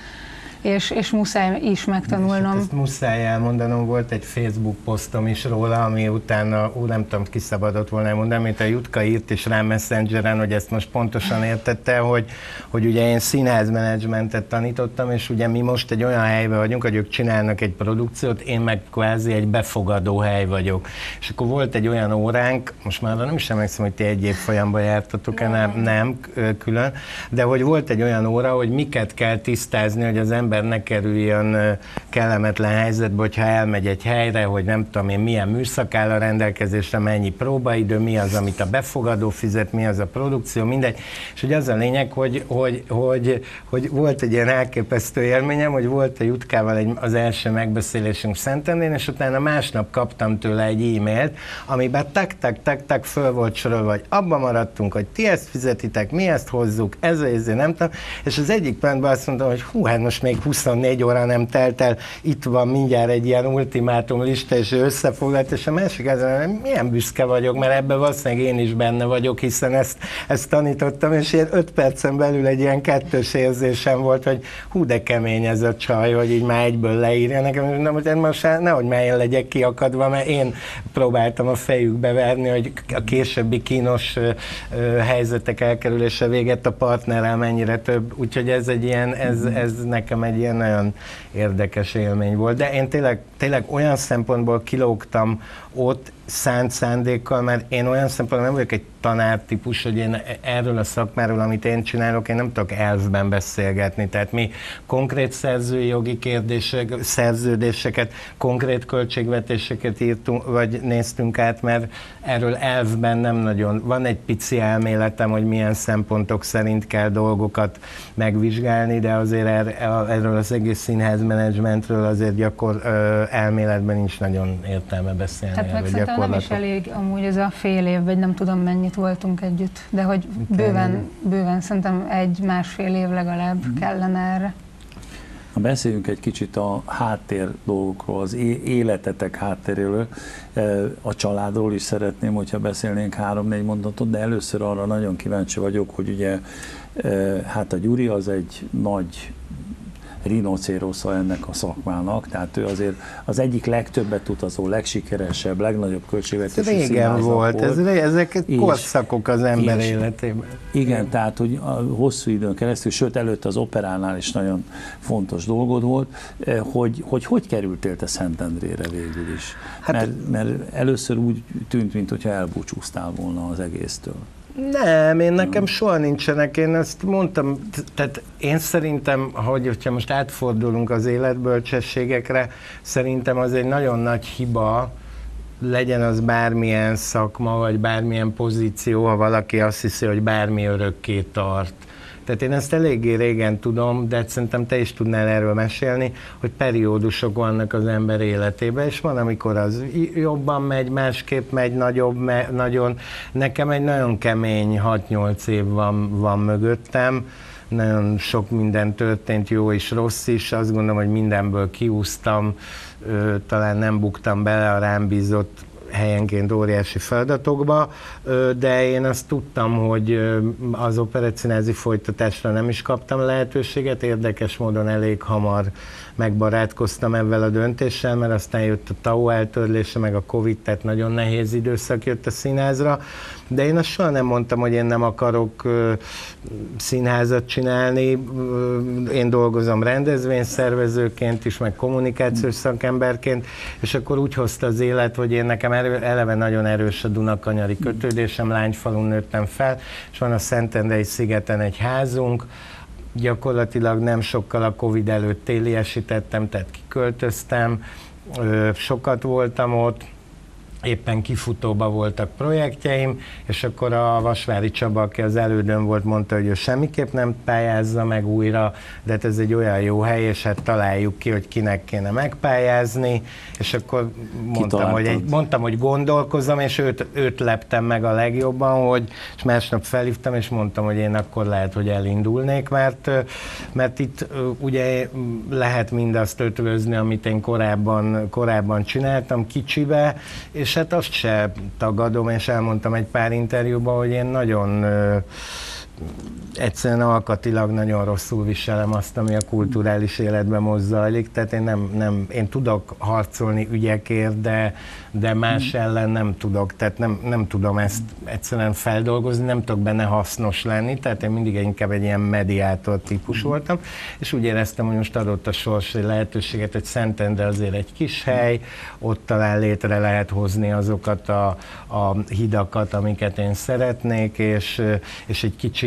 és muszáj is megtanulnom. És ezt muszáj elmondanom, volt egy Facebook posztom is róla, ami utána, nem tudom, ki szabadott volna elmondani, mint a Jutka írt is rám Messengeren, hogy ezt most pontosan értette, hogy ugye én színházmenedzsmentet tanítottam, és ugye mi most egy olyan helyben vagyunk, hogy ők csinálnak egy produkciót, én meg kvázi egy befogadó hely vagyok. És akkor volt egy olyan óránk, most már nem is emlékszem, hogy ti egy évfolyamban jártatok-e, nem külön, de hogy volt egy olyan óra, hogy miket kell tisztázni, hogy az ember ne kerüljön kellemetlen helyzetbe, hogyha elmegy egy helyre, hogy nem tudom én milyen műszak áll a rendelkezésre, mennyi próbaidő, mi az, amit a befogadó fizet, mi az a produkció, mindegy. És hogy az a lényeg, hogy volt egy ilyen elképesztő élményem, hogy volt a Jutkával az első megbeszélésünk Szentendrén, és utána másnap kaptam tőle egy e-mailt, amiben tak föl volt sorolva, hogy abban maradtunk, hogy ti ezt fizetitek, mi ezt hozzuk, ez nem tudom, és az egyik pontban azt mondtam, hogy hát most még 24 óra nem telt el, itt van mindjárt egy ilyen ultimátum lista, és összefoglalt, és a másik az, hogy milyen büszke vagyok, mert ebben valószínűleg én is benne vagyok, hiszen ezt tanítottam, és ilyen 5 percen belül egy ilyen kettős érzésem volt, hogy hú, de kemény ez a csaj, hogy így már egyből leírja nekem, hogy most nehogy már én legyek kiakadva, mert én próbáltam a fejükbe verni, hogy a későbbi kínos helyzetek elkerülése véget a partnerrel mennyire több, úgyhogy ez egy ilyen, ez nekem egy ilyen nagyon érdekes élmény volt, de én tényleg olyan szempontból kilógtam ott szánt szándékkal, mert én olyan szempontból nem vagyok egy tanártípus, hogy én erről a szakmáról, amit én csinálok, én nem tudok elfben beszélgetni, tehát mi konkrét szerzői jogi kérdések, szerződéseket, konkrét költségvetéseket írtunk, vagy néztünk át, mert erről elfben nem nagyon, van egy pici elméletem, hogy milyen szempontok szerint kell dolgokat megvizsgálni, de azért erről az egész színházmenedzsmentről azért elméletben nincs nagyon értelme beszélni. Tehát meg szerintem nem is elég amúgy ez a fél év, vagy nem tudom mennyit voltunk együtt, de hogy bőven szerintem 1-1,5 év legalább kellene erre. Na, beszéljünk egy kicsit a háttér dolgokról, az életetek háttéréről, a családról is szeretném, hogyha beszélnénk 3-4 mondatot, de először arra nagyon kíváncsi vagyok, hogy ugye hát a Gyuri az egy nagy rinocérosza ennek a szakmának, tehát ő azért az egyik legtöbbet utazó, legsikeresebb, legnagyobb költségvetésű régen volt, ezek korszakok az ember életében. Igen, tehát hogy a hosszú időn keresztül, sőt előtt az operánál is nagyon fontos dolgod volt, hogy kerültél te Szentendrére végül is? Hát, mert először úgy tűnt, mintha elbúcsúztál volna az egésztől. Nem, nekem soha nincsenek, én ezt mondtam, tehát én szerintem, hogyha most átfordulunk az életbölcsességekre, szerintem az egy nagyon nagy hiba, legyen az bármilyen szakma, vagy bármilyen pozíció, ha valaki azt hiszi, hogy bármi örökké tart. Tehát én ezt eléggé régen tudom, de szerintem te is tudnál erről mesélni, hogy periódusok vannak az ember életében, és van, amikor az jobban megy, másképp megy, nagyon. Nekem egy nagyon kemény 6-8 év van mögöttem, nagyon sok minden történt, jó és rossz is, azt gondolom, hogy mindenből kiúztam, talán nem buktam bele a rám bízott helyenként óriási feladatokba, de én azt tudtam, hogy az operettszínázi folytatásra nem is kaptam lehetőséget, érdekes módon elég hamar megbarátkoztam ezzel a döntéssel, mert aztán jött a TAO eltörlése, meg a Covid, tehát nagyon nehéz időszak jött a színházra, de én azt soha nem mondtam, hogy én nem akarok színházat csinálni, én dolgozom rendezvényszervezőként is, meg kommunikációs szakemberként, és akkor úgy hozta az élet, hogy én nekem eleve nagyon erős a Dunakanyari kötődésem, Lányfalun nőttem fel, és van a Szentendrei szigeten egy házunk, gyakorlatilag nem sokkal a Covid előtt téliesítettem, tehát kiköltöztem, sokat voltam ott, éppen kifutóba voltak projektjeim, és akkor a Vasvári Csaba, aki az elődöm volt, mondta, hogy ő semmiképp nem pályázza meg újra, de hát ez egy olyan jó hely, és hát találjuk ki, hogy kinek kéne megpályázni, és akkor mondtam, hogy gondolkozom, és őt leptem meg a legjobban, és másnap felhívtam, és mondtam, hogy én akkor lehet, hogy elindulnék, mert itt ugye lehet mindazt ötvözni, amit én korábban csináltam kicsibe, és hát azt se tagadom, és elmondtam egy pár interjúban, hogy én nagyon egyszerűen alkatilag nagyon rosszul viselem azt, ami a kulturális életben most zajlik, tehát én tudok harcolni ügyekért, de más ellen nem tudok, tehát nem tudom ezt egyszerűen feldolgozni, nem tudok benne hasznos lenni, tehát én mindig inkább egy ilyen mediátor típus voltam, és úgy éreztem, hogy most adott a sors lehetőséget, hogy Szentendre azért egy kis hely, ott talán létre lehet hozni azokat a hidakat, amiket én szeretnék, és egy kicsit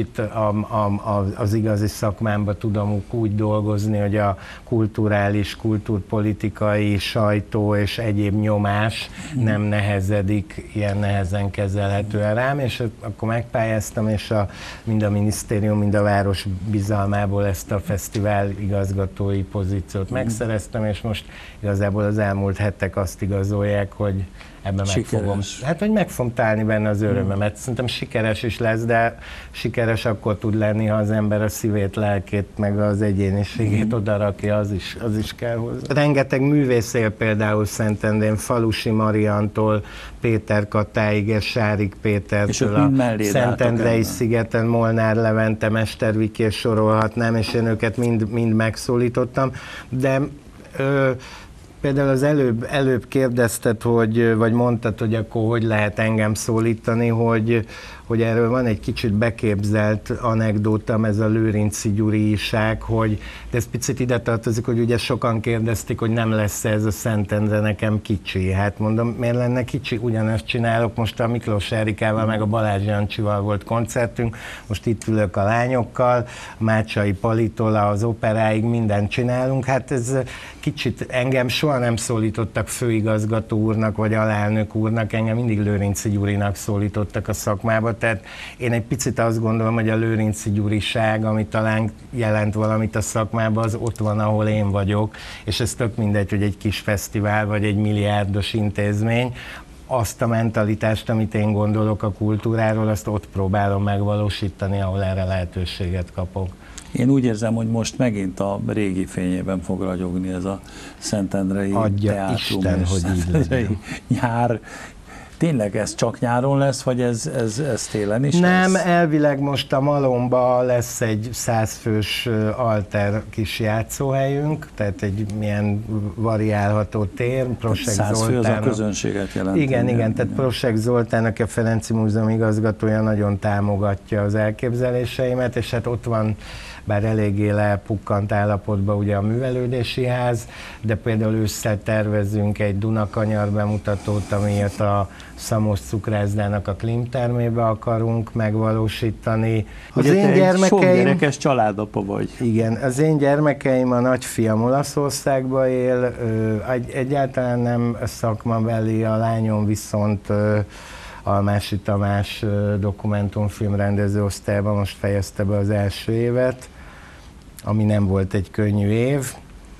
az igazi szakmámban tudom úgy dolgozni, hogy a kulturális, kultúrpolitikai, sajtó és egyéb nyomás nem nehezedik ilyen nehezen kezelhetően rám, és akkor megpályáztam, és mind a minisztérium, mind a város bizalmából ezt a fesztivál igazgatói pozíciót megszereztem, és most igazából az elmúlt hetek azt igazolják, hogy ebben meg fogom találni benne az örömömet. Szerintem sikeres is lesz, de sikeres akkor tud lenni, ha az ember a szívét, lelkét, meg az egyéniségét odarakja, az is kell hozzá. Rengeteg művész él például Szentendrén, Falusi Mariantól, Péter Katáig, és Sárik Pétertől, a Szentendrei szigeten, Molnár Levente, Mesterviki, és sorolhatnám, és én őket mind megszólítottam, de például az előbb kérdezted, vagy mondtad, hogy akkor hogy lehet engem szólítani, hogy erről van egy kicsit beképzelt anekdótam, ez a Lőrinczi Gyuriság, de ez picit ide tartozik, hogy ugye sokan kérdezték, hogy nem lesz ez a Szentendre nekem kicsi. Hát mondom, miért lenne kicsi? Ugyanezt csinálok, most a Miklós Erikával, meg a Balázs Jancsival volt koncertünk, most itt ülök a lányokkal, Mácsai Palitól az operáig mindent csinálunk, hát ez kicsit engem soha nem szólítottak főigazgató úrnak, vagy alelnök úrnak, engem mindig Lőrinczi Gyurinak szólítottak a szakmába, tehát én egy picit azt gondolom, hogy a Lőrinczi Gyuriság, ami talán jelent valamit a szakmában, az ott van, ahol én vagyok, és ez tök mindegy, hogy egy kis fesztivál, vagy egy milliárdos intézmény, azt a mentalitást, amit én gondolok a kultúráról, azt ott próbálom megvalósítani, ahol erre lehetőséget kapok. Én úgy érzem, hogy most megint a régi fényében fog ragyogni ez a Szentendrei teátrum, Isten, hogy így legyen. Nyár. tényleg ez csak nyáron lesz, vagy ez télen is Nem, lesz? elvileg most a Malomba lesz egy 100 fős alter kis játszóhelyünk, tehát egy milyen variálható tér. Prosek 100 fő az a Zoltán, közönséget jelenti. igen, tehát Prosek Zoltán, aki a Ferenci Múzeum igazgatója, nagyon támogatja az elképzeléseimet, és hát ott van, bár eléggé lepukkant állapotban ugye a művelődési ház, de például ősszel tervezünk egy Dunakanyar bemutatót, amilyet a Szamos cukrászdának a Klimtermébe akarunk megvalósítani. Az Ugye én te egy sok gyerekes családapa vagy. Igen, az én gyermekeim, a nagyfiam Olaszországban él, egyáltalán nem szakmabeli, a lányom viszont Almási Tamás dokumentumfilm rendezőosztályban most fejezte be az első évet, ami nem volt egy könnyű év.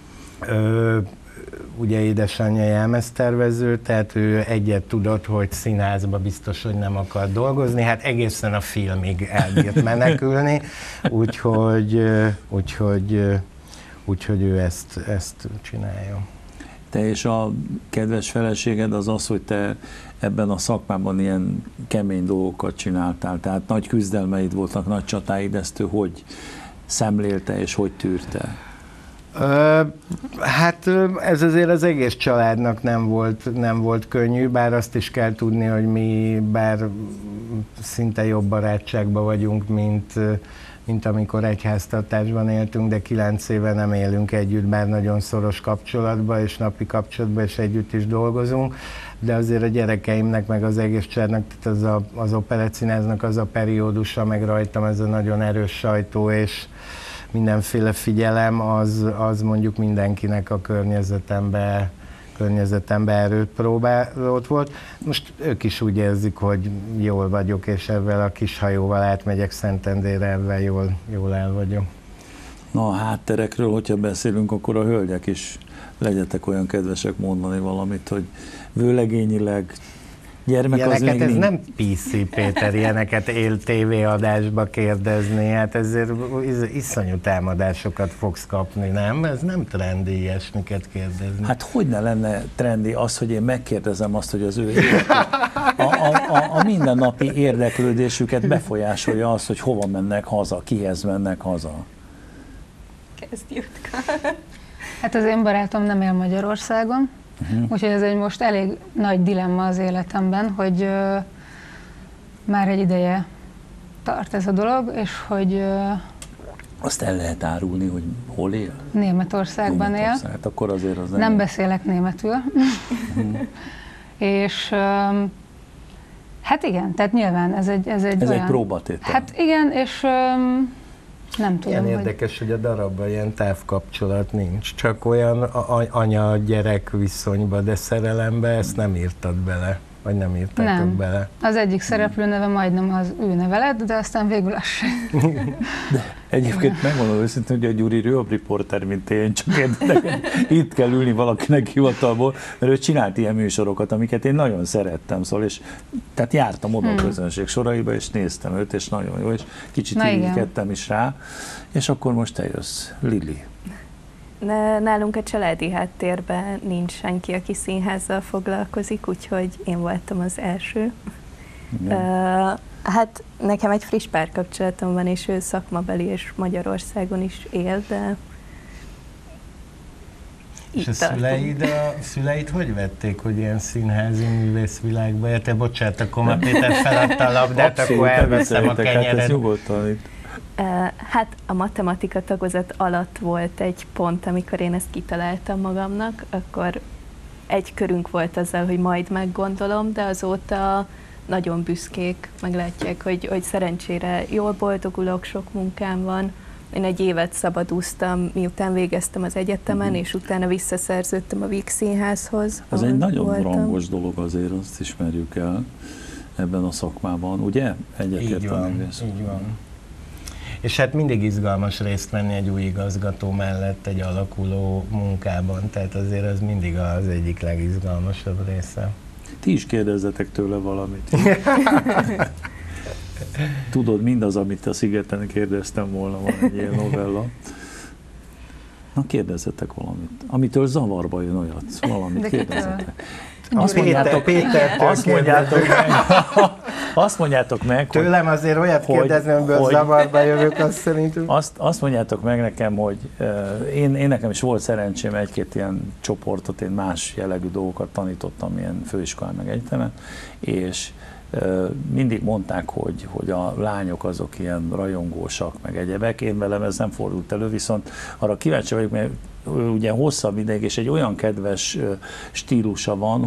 Ugye édesanyja jelmeztervező, tehát ő egyet tudott, hogy színházba biztos, hogy nem akar dolgozni, hát egészen a filmig elbírt menekülni, úgyhogy ő ezt csinálja. Te és a kedves feleséged az, hogy te ebben a szakmában ilyen kemény dolgokat csináltál, tehát nagy küzdelmeid voltak, nagy csatáid, ezt ő hogy szemlélte és hogy tűrte? Hát ez azért az egész családnak nem volt könnyű, bár azt is kell tudni, hogy mi bár szinte jobb barátságban vagyunk, mint amikor egyháztartásban éltünk, de 9 éve nem élünk együtt, bár nagyon szoros kapcsolatban és napi kapcsolatban, és együtt is dolgozunk, de azért a gyerekeimnek, meg az egész családnak, tehát az Operettszínháznak az a periódusa, meg rajtam ez a nagyon erős sajtó és mindenféle figyelem, az mondjuk mindenkinek a környezetemben erőt próbálott volt. Most ők is úgy érzik, hogy jól vagyok, és ezzel a kis hajóval átmegyek Szentendrére, ebben jól el vagyok. Na, a hátterekről, hogyha beszélünk, akkor a hölgyek is legyetek olyan kedvesek mondani valamit, hogy vőlegényileg gyermek ilyeneket, az még ez nem PC, Péter, ilyeneket él tévéadásba kérdezni, hát ezért iszonyú támadásokat fogsz kapni, nem? Ez nem trendi ilyesmiket kérdezni. Hát hogy ne lenne trendi az, hogy én megkérdezem azt, hogy az ő a mindennapi érdeklődésüket befolyásolja az, hogy hova mennek haza, kihez mennek haza. Kezdjük. Hát az én barátom nem él Magyarországon, úgyhogy ez egy most elég nagy dilemma az életemben, hogy már egy ideje tart ez a dolog, és hogy Azt el lehet árulni, hogy hol él? Németországban él. Hát akkor azért az nem beszélek németül. És hát igen, tehát nyilván ez egy olyan... egy próbatétel. Hát igen, és nem tudom, ilyen érdekes, hogy a darabban ilyen távkapcsolat nincs, csak olyan anya-gyerek viszonyba, de szerelembe ezt nem írtad bele, vagy nem írtátok bele. Az egyik szereplő neve majdnem az ő neve lett, de aztán végül az sem. De egyébként megmondom őszintén, hogy a Gyuri jobb riporter, mint én, csak érdekel, itt kell ülni valakinek hivatalból, mert ő csinált ilyen műsorokat, amiket én nagyon szerettem, szóval, és tehát jártam oda a közönség soraiba, és néztem őt, és nagyon jó, és kicsit irigykedtem is rá, és akkor most te jössz, Lili. Nálunk a családi háttérben nincs senki, aki színházzal foglalkozik, úgyhogy én voltam az első. Hát nekem egy friss párkapcsolatom van, és ő szakmabeli, és Magyarországon is él, de és a szüleid hogy vették, hogy ilyen színházi művészvilágba érte? Bocsánat, akkor már Péter feladta a labdát, akkor elveszem a kenyered. Hát a matematika tagozat alatt volt egy pont, amikor én ezt kitaláltam magamnak, akkor egy körünk volt azzal, hogy majd meggondolom, de azóta nagyon büszkék, meglátják, hogy szerencsére jól boldogulok, sok munkám van. Én egy évet szabadúztam, miután végeztem az egyetemen, és utána visszaszerződtem a Víg Színházhoz. Ez egy nagyon rangos dolog azért, azt ismerjük el ebben a szakmában, ugye? Így van. És hát mindig izgalmas részt venni egy új igazgató mellett egy alakuló munkában, tehát azért ez mindig az egyik legizgalmasabb része. Ti is kérdezzetek tőle valamit. Tudod, mindaz, amit a Szigeten kérdeztem volna, van egy ilyen novella. Na, kérdezzetek valamit. Amitől zavarba jön olyat, valamit kérdezzetek. Azt mondjátok meg, tőlem azért olyat kérdezni, amiből zavarba jövök, azt szerintem. Azt mondjátok meg nekem, hogy én nekem is volt szerencsém egy-két ilyen csoportot, én más jellegű dolgokat tanítottam ilyen főiskolán meg egyetemen, és mindig mondták, hogy a lányok azok ilyen rajongósak, meg egyebek. Én velem ez nem fordult elő, viszont arra kíváncsi vagyok, mert ugye hosszabb ideig, és egy olyan kedves stílusa van,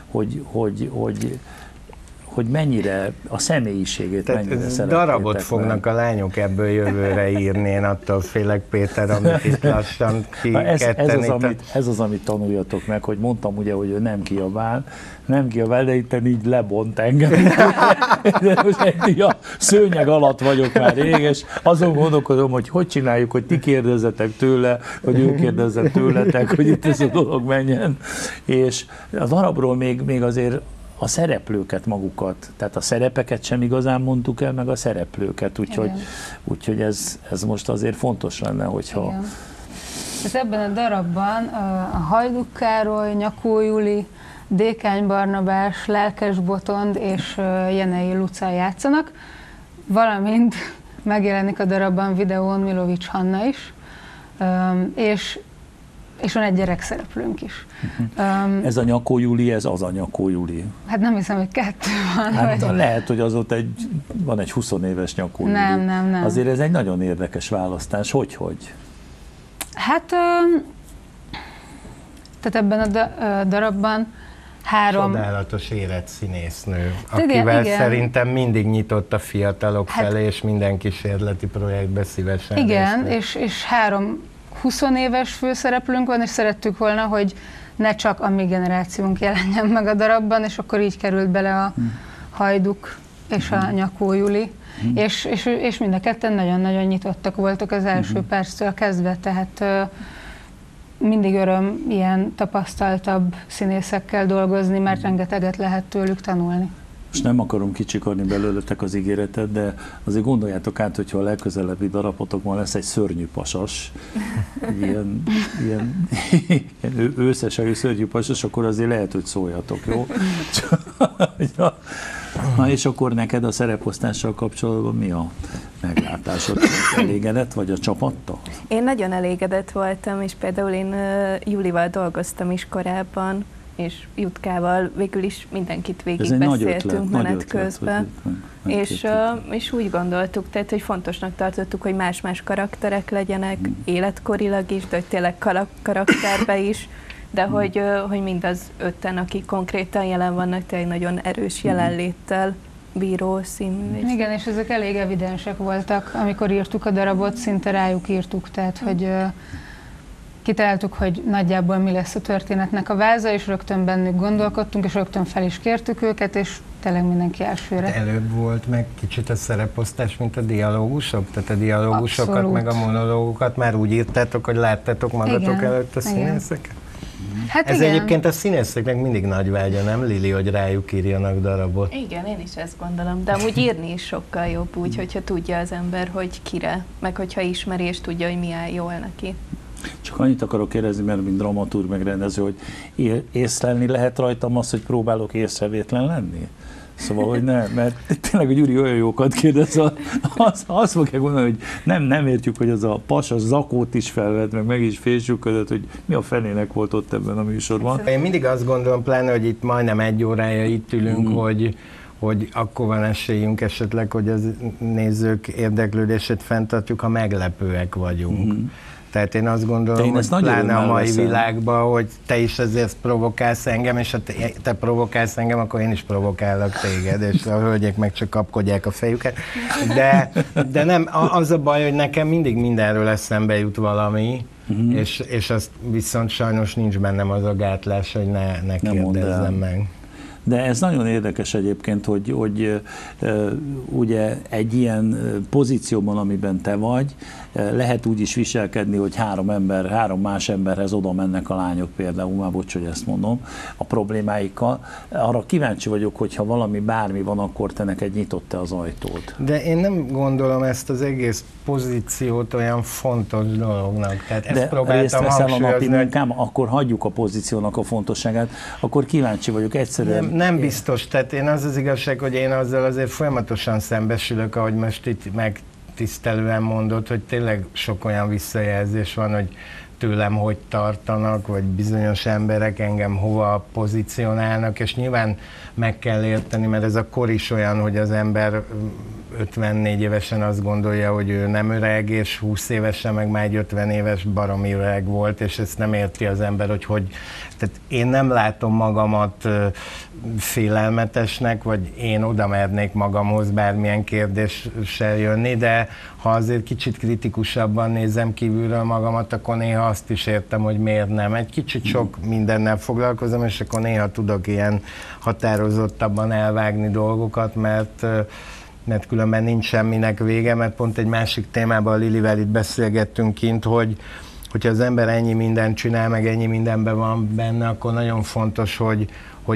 hogy mennyire a személyiségét tehát mennyire szeretnétek. Darabot fognak a lányok ebből jövőre írni, én attól félek, Péter, amit itt lassan ez az, amit tanuljatok meg, hogy mondtam ugye, hogy ő nem kiabál, de itt így lebont engem. De most egy a szőnyeg alatt vagyok már rég, és azon gondolkodom, hogy csináljuk, hogy ti kérdezzetek tőle, hogy ő kérdezzet tőletek, hogy itt ez a dolog menjen. És a darabról még azért a szereplőket magukat, tehát a szerepeket sem igazán mondtuk el, meg a szereplőket, úgyhogy ez most azért fontos lenne, hogyha... Igen. Ez ebben a darabban a Hajduk Károly, Nyakó Juli, Dékány Barnabás, Lelkes Botond és Jenei Luca játszanak, valamint megjelenik a darabban videón Milovics Hanna is, és van egy gyerekszereplőnk is. Ez a Nyakó Juli, ez az a Nyakó Juli. Hát nem hiszem, hogy kettő van. Hát lehet, hogy az ott van egy 20 éves Nyakó Juli. Nem. Azért ez egy nagyon érdekes választás. Hogy? Hát, tehát ebben a darabban 3... Csodálatos érett színésznő, akivel igen. Szerintem mindig nyitott a fiatalok felé, és minden kísérleti projektbe szívesen igen, és 3 20 éves főszereplőnk van, és szerettük volna, hogy ne csak a mi generációnk jelenjen meg a darabban, és akkor így került bele a Hajduk és a Nyakó Juli, és mind a ketten nagyon-nagyon nyitottak voltak az első perctől kezdve, tehát mindig öröm ilyen tapasztaltabb színészekkel dolgozni, mert rengeteget lehet tőlük tanulni. Most nem akarom kicsikarni belőletek az ígéretet, de azért gondoljátok át, hogyha a legközelebbi darabotokban lesz egy szörnyű pasas, ilyen őszesegű szörnyű pasas, akkor azért lehet, hogy szóljatok, jó? Na és akkor neked a szereposztással kapcsolatban mi a meglátásod? Elégedett vagy a csapattal? Én nagyon elégedett voltam, és például én Julival dolgoztam is korábban, és Jutkával végül is mindenkit végigbeszéltünk menet közben. És úgy gondoltuk, tehát, hogy fontosnak tartottuk, hogy más-más karakterek legyenek, életkorilag is, de hogy tényleg karakterbe is, de hogy mindaz 5-en, akik konkrétan jelen vannak, tényleg nagyon erős jelenléttel bíró színművész. Igen, és ezek elég evidensek voltak, amikor írtuk a darabot, szinte rájuk írtuk, tehát hogy kitaláltuk, hogy nagyjából mi lesz a történetnek a váza, és rögtön bennük gondolkodtunk, és rögtön fel is kértük őket, és tényleg mindenki elsőre. Előbb volt meg kicsit a szereposztás, mint a dialógusok? Tehát a dialógusokat, abszolút. Meg a monológokat már úgy írtátok, hogy láttátok magatok előtt a színészeket? Hát ez igen. Egyébként a színészeknek mindig nagy vágya, nem Lili, hogy rájuk írjanak darabot? Igen, én is ezt gondolom, de amúgy írni is sokkal jobb úgy, hogyha tudja az ember, hogy kire, meg hogyha ismeri és tudja, hogy mi áll jól neki. Csak annyit akarok kérdezni, mert mint dramaturg meg rendező, hogy észlelni lehet rajtam azt, hogy próbálok észrevétlen lenni? Szóval, hogy nem, mert tényleg a Gyuri olyan jókat kérdez, azt fogják mondani, hogy nem értjük, hogy az a pasas zakót is felvett, meg is félsülködött, hogy mi a fenének volt ott ebben a műsorban. Én mindig azt gondolom, pláne, hogy itt majdnem 1 órája itt ülünk, hogy akkor van esélyünk esetleg, hogy az nézők érdeklődését fenntartjuk, ha meglepőek vagyunk. Tehát én azt gondolom, hogy pláne a mai világban, hogy te is ezért provokálsz engem, és ha te provokálsz engem, akkor én is provokálok téged, és a hölgyek meg csak kapkodják a fejüket. De nem, az a baj, hogy nekem mindig mindenről eszembe jut valami, és azt viszont sajnos nincs bennem az a gátlás, hogy ne kérdezzem meg. De ez nagyon érdekes egyébként, hogy ugye egy ilyen pozícióban, amiben te vagy, lehet úgy is viselkedni, hogy három más emberhez oda mennek a lányok például, már bocs, hogy ezt mondom, a problémáikkal. Arra kíváncsi vagyok, hogyha bármi van, akkor te neked nyitott-e az ajtót. De én nem gondolom ezt az egész pozíciót olyan fontos dolognak. Tehát ezt próbáltam hangsúlyozni, akkor hagyjuk a pozíciónak a fontosságát, akkor kíváncsi vagyok egyszerűen. Nem biztos, tehát én az igazság, hogy én azzal azért folyamatosan szembesülök, ahogy most itt megtisztelően mondod, hogy tényleg sok olyan visszajelzés van, hogy tőlem hogy tartanak, vagy bizonyos emberek engem hova pozícionálnak, és nyilván meg kell érteni, mert ez a kor is olyan, hogy az ember 54 évesen azt gondolja, hogy ő nem öreg, és 20 évesen meg már egy 50 éves baromi öreg volt, és ezt nem érti az ember, hogy tehát én nem látom magamat félelmetesnek, vagy én oda mernék magamhoz bármilyen kérdéssel jönni, de ha azért kicsit kritikusabban nézem kívülről magamat, akkor néha azt is értem, hogy miért nem. Egy kicsit sok mindennel foglalkozom, és akkor néha tudok ilyen határozottabban elvágni dolgokat, mert különben nincs semminek vége, mert pont egy másik témában Lilivel itt beszélgettünk kint, hogyha az ember ennyi mindent csinál, meg ennyi mindenben van benne, akkor nagyon fontos, hogy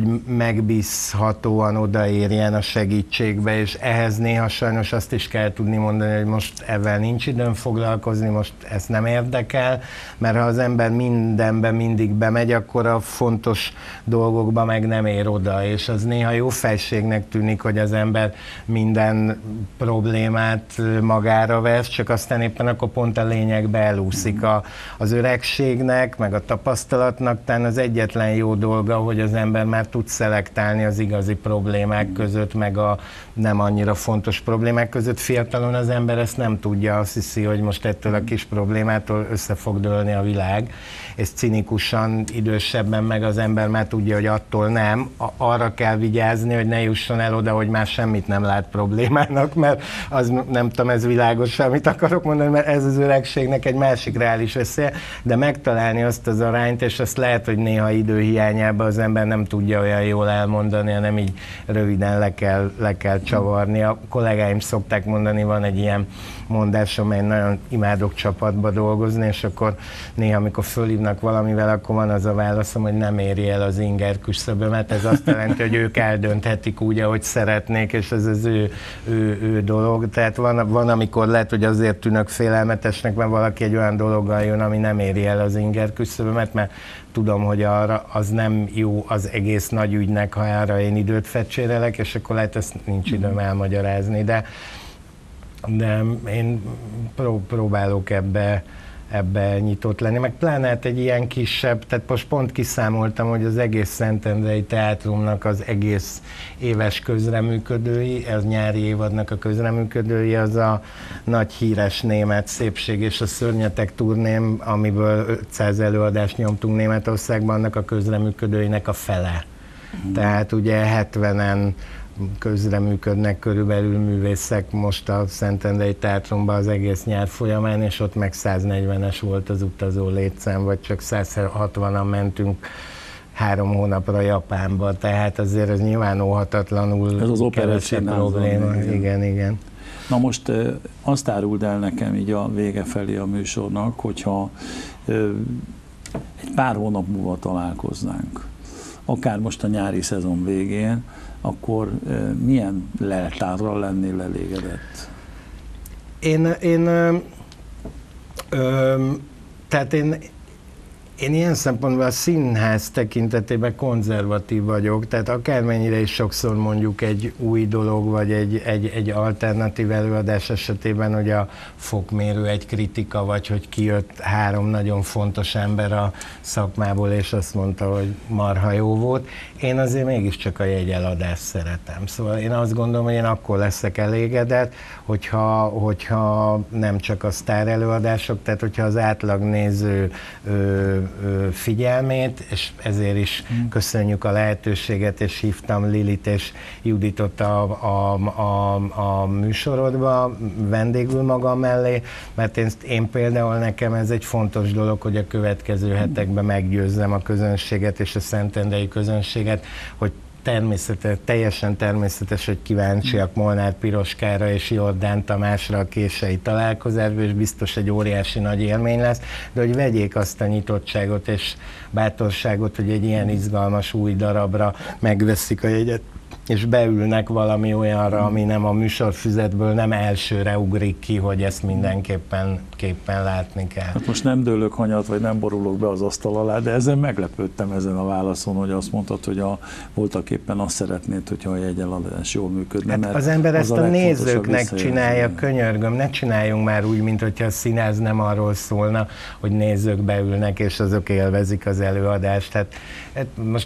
megbízhatóan odaérjen a segítségbe, és ehhez néha sajnos azt is kell tudni mondani, hogy most ezzel nincs időm foglalkozni, most ezt nem érdekel, mert ha az ember mindenben mindig bemegy, akkor a fontos dolgokba meg nem ér oda, és az néha jó fejségnek tűnik, hogy az ember minden problémát magára vesz, csak aztán éppen akkor pont a lényegbe elúszik. Az öregségnek, meg a tapasztalatnak talán az egyetlen jó dolga, hogy az ember már tud szelektálni az igazi problémák között, meg a nem annyira fontos problémák között. Fiatalon az ember ezt nem tudja, azt hiszi, hogy most ettől a kis problémától össze fog dőlni a világ, és cinikusan idősebben meg az ember már tudja, hogy attól nem. Arra kell vigyázni, hogy ne jusson el oda, hogy már semmit nem lát problémának, mert az nem tudom, ez világos, amit akarok mondani, mert ez az öregségnek egy másik reális veszélye, de megtalálni azt az arányt, és azt lehet, hogy néha idő hiányában az ember nem tudja olyan jól elmondani, hanem így röviden le kell csavarni. A kollégáim szokták mondani, van egy ilyen mondásom, én nagyon imádok csapatba dolgozni, és akkor néha, amikor fölhívnak valamivel, akkor van az a válaszom, hogy nem éri el az inger küszöbömet. Ez azt jelenti, hogy ők eldönthetik úgy, ahogy szeretnék, és ez az ő dolog. Tehát van, amikor lehet, hogy azért tűnök félelmetesnek, mert valaki egy olyan dologgal jön, ami nem éri el az inger küszöbömet, mert tudom, hogy arra az nem jó az egész nagy ügynek, ha arra én időt fecsérelek, és akkor lehet, ezt nincs időm elmagyarázni, de én próbálok ebbe nyitott lenni, meg pláne hát egy ilyen kisebb, tehát most pont kiszámoltam, hogy az egész Szentendrei Teátrumnak az egész éves közreműködői, az nyári évadnak a közreműködői, az a nagy híres német Szépség és a szörnyetek turném, amiből 500 előadást nyomtunk Németországban, annak a közreműködőinek a fele. Tehát ugye 70-en közreműködnek körülbelül művészek most a Szentendrei Teátrumban az egész nyár folyamán, és ott meg 140-es volt az utazó létszám, vagy csak 160-an mentünk 3 hónapra Japánba, tehát azért ez nyilván óhatatlanul ez az kevesebb probléma. Igen. Na most azt áruld el nekem így a vége felé a műsornak, hogyha egy pár hónap múlva találkoznánk, akár most a nyári szezon végén, akkor milyen leltárral lennél elégedett? Tehát én ilyen szempontból a színház tekintetében konzervatív vagyok, tehát akármennyire is sokszor mondjuk egy új dolog, vagy egy alternatív előadás esetében, hogy a fokmérő egy kritika, vagy hogy kijött 3 nagyon fontos ember a szakmából, és azt mondta, hogy marha jó volt. Én azért mégiscsak a jegyeladást szeretem. Szóval én azt gondolom, hogy én akkor leszek elégedett, hogyha nem csak a sztár előadások, tehát hogyha az átlagnéző figyelmét, és ezért is köszönjük a lehetőséget, és hívtam Lilit és Juditot a műsorodba vendégül magam mellé, mert én például nekem ez egy fontos dolog, hogy a következő hetekben meggyőzzem a közönséget és a szentendrei közönséget, hogy teljesen természetes, hogy kíváncsiak Molnár Piroskára és Jordán Tamásra a kései találkozásba, és biztos egy óriási nagy élmény lesz, de hogy vegyék azt a nyitottságot és bátorságot, hogy egy ilyen izgalmas új darabra megveszik a jegyet, és beülnek valami olyanra, ami nem a műsorfüzetből nem elsőre ugrik ki, hogy ezt mindenképpen látni kell. Hát most nem dőlök hanyat, vagy nem borulok be az asztal alá, de ezen meglepődtem ezen a válaszon, hogy azt mondtad, hogy voltak éppen azt szeretnéd, hogyha a jegyeladás jól működne. Hát az ember ezt a nézőknek csinálja, könyörgöm, ne csináljunk már úgy, mint hogyha a színház nem arról szólna, hogy nézők beülnek, és azok élvezik az előadást. Tehát most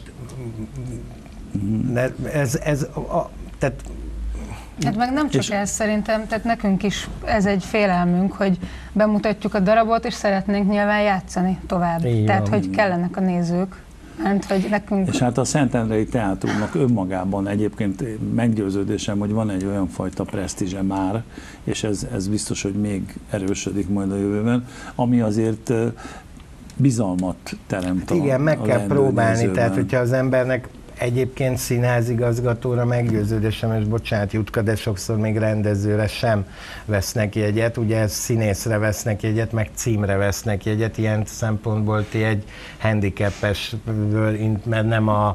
tehát hát meg nem csak ez szerintem, tehát nekünk is ez egy félelmünk, hogy bemutatjuk a darabot, és szeretnénk nyilván játszani tovább. Tehát, hogy kellenek a nézők. Hogy nekünk... És hát a Szentendrei Teátrumnak önmagában egyébként meggyőződésem, hogy van egy olyan fajta presztízse már, és ez biztos, hogy még erősödik majd a jövőben, ami azért bizalmat teremt. Igen, meg kell próbálni, tehát hogyha az embernek egyébként színházigazgatóra meggyőződésem, és bocsánat Jutka, de sokszor még rendezőre sem vesznek jegyet, ugye színészre vesznek jegyet, meg címre vesznek jegyet, ilyen szempontból ti egy handicapesből, mert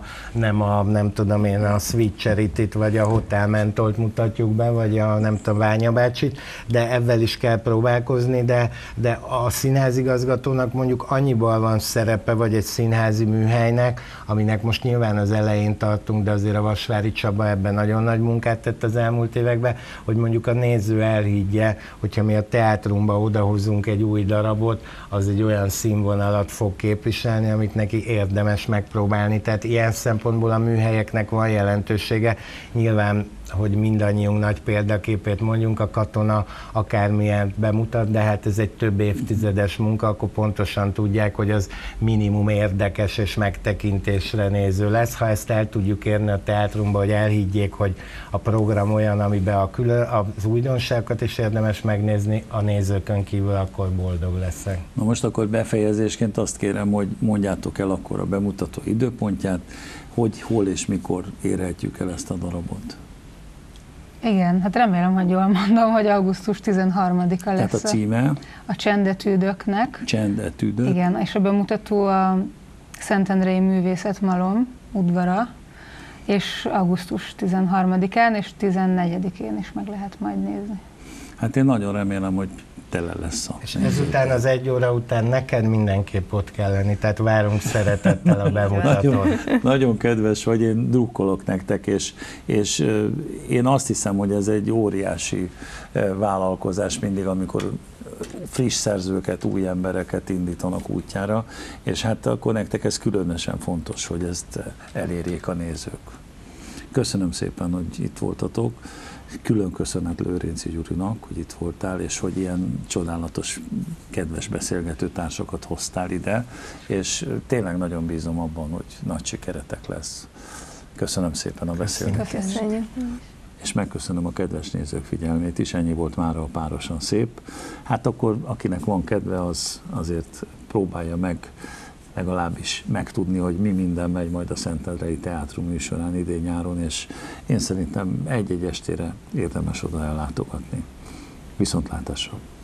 nem tudom én, a Sweet Charity-t, vagy a Hotel Mentolt mutatjuk be, vagy a nem tudom, Ványa bácsit, de ebben is kell próbálkozni, de a színházigazgatónak mondjuk annyiból van szerepe, vagy egy színházi műhelynek, aminek most nyilván az elején tartunk, de azért a Vasvári Csaba ebben nagyon nagy munkát tett az elmúlt években, hogy mondjuk a néző elhiggye, hogyha mi a teátrumba odahozunk egy új darabot, az egy olyan színvonalat fog képviselni, amit neki érdemes megpróbálni. Tehát ilyen szempontból a műhelyeknek van jelentősége. Nyilván, hogy mindannyiunk nagy példaképét mondjunk, a Katona akármilyen bemutat, de hát ez egy több évtizedes munka, akkor pontosan tudják, hogy az minimum érdekes és megtekintésre néző lesz. Ha ezt el tudjuk érni a teátrumba, hogy elhiggyék, hogy a program olyan, amiben az újdonságokat is érdemes megnézni, a nézőkön kívül, akkor boldog leszek. Na most akkor befejezésként azt kérem, hogy mondjátok el akkor a bemutató időpontját, hogy hol és mikor érhetjük el ezt a darabot. Igen, hát remélem, hogy jól mondom, hogy augusztus 13-a lesz. Tehát a címe? A Csendetűdöknek. Csendetűdök. Igen, és a bemutató a Szentendrei Művészetmalom udvara, és augusztus 13-án és 14-én is meg lehet majd nézni. Hát én nagyon remélem, hogy tele lesz a... És ezután az 1 óra után neked mindenképp ott kell lenni, tehát várunk szeretettel a bemutatót. Nagyon kedves vagy, én drukkolok nektek, és én azt hiszem, hogy ez egy óriási vállalkozás mindig, amikor friss szerzőket, új embereket indítanak útjára, és hát akkor nektek ez különösen fontos, hogy ezt elérjék a nézők. Köszönöm szépen, hogy itt voltatok. Külön köszönet Lőrinci Gyurinak, hogy itt voltál, és hogy ilyen csodálatos, kedves beszélgető társakat hoztál ide, és tényleg nagyon bízom abban, hogy nagy sikeretek lesz. Köszönöm szépen a beszélgetést. Köszönjük. És megköszönöm a kedves nézők figyelmét is, ennyi volt már a Párosan Szép. Hát akkor, akinek van kedve, az azért próbálja meg legalábbis megtudni, hogy mi minden megy majd a Szentendrei Teátrum műsorán idén-nyáron, és én szerintem egy-egy estére érdemes oda ellátogatni. Viszontlátásra!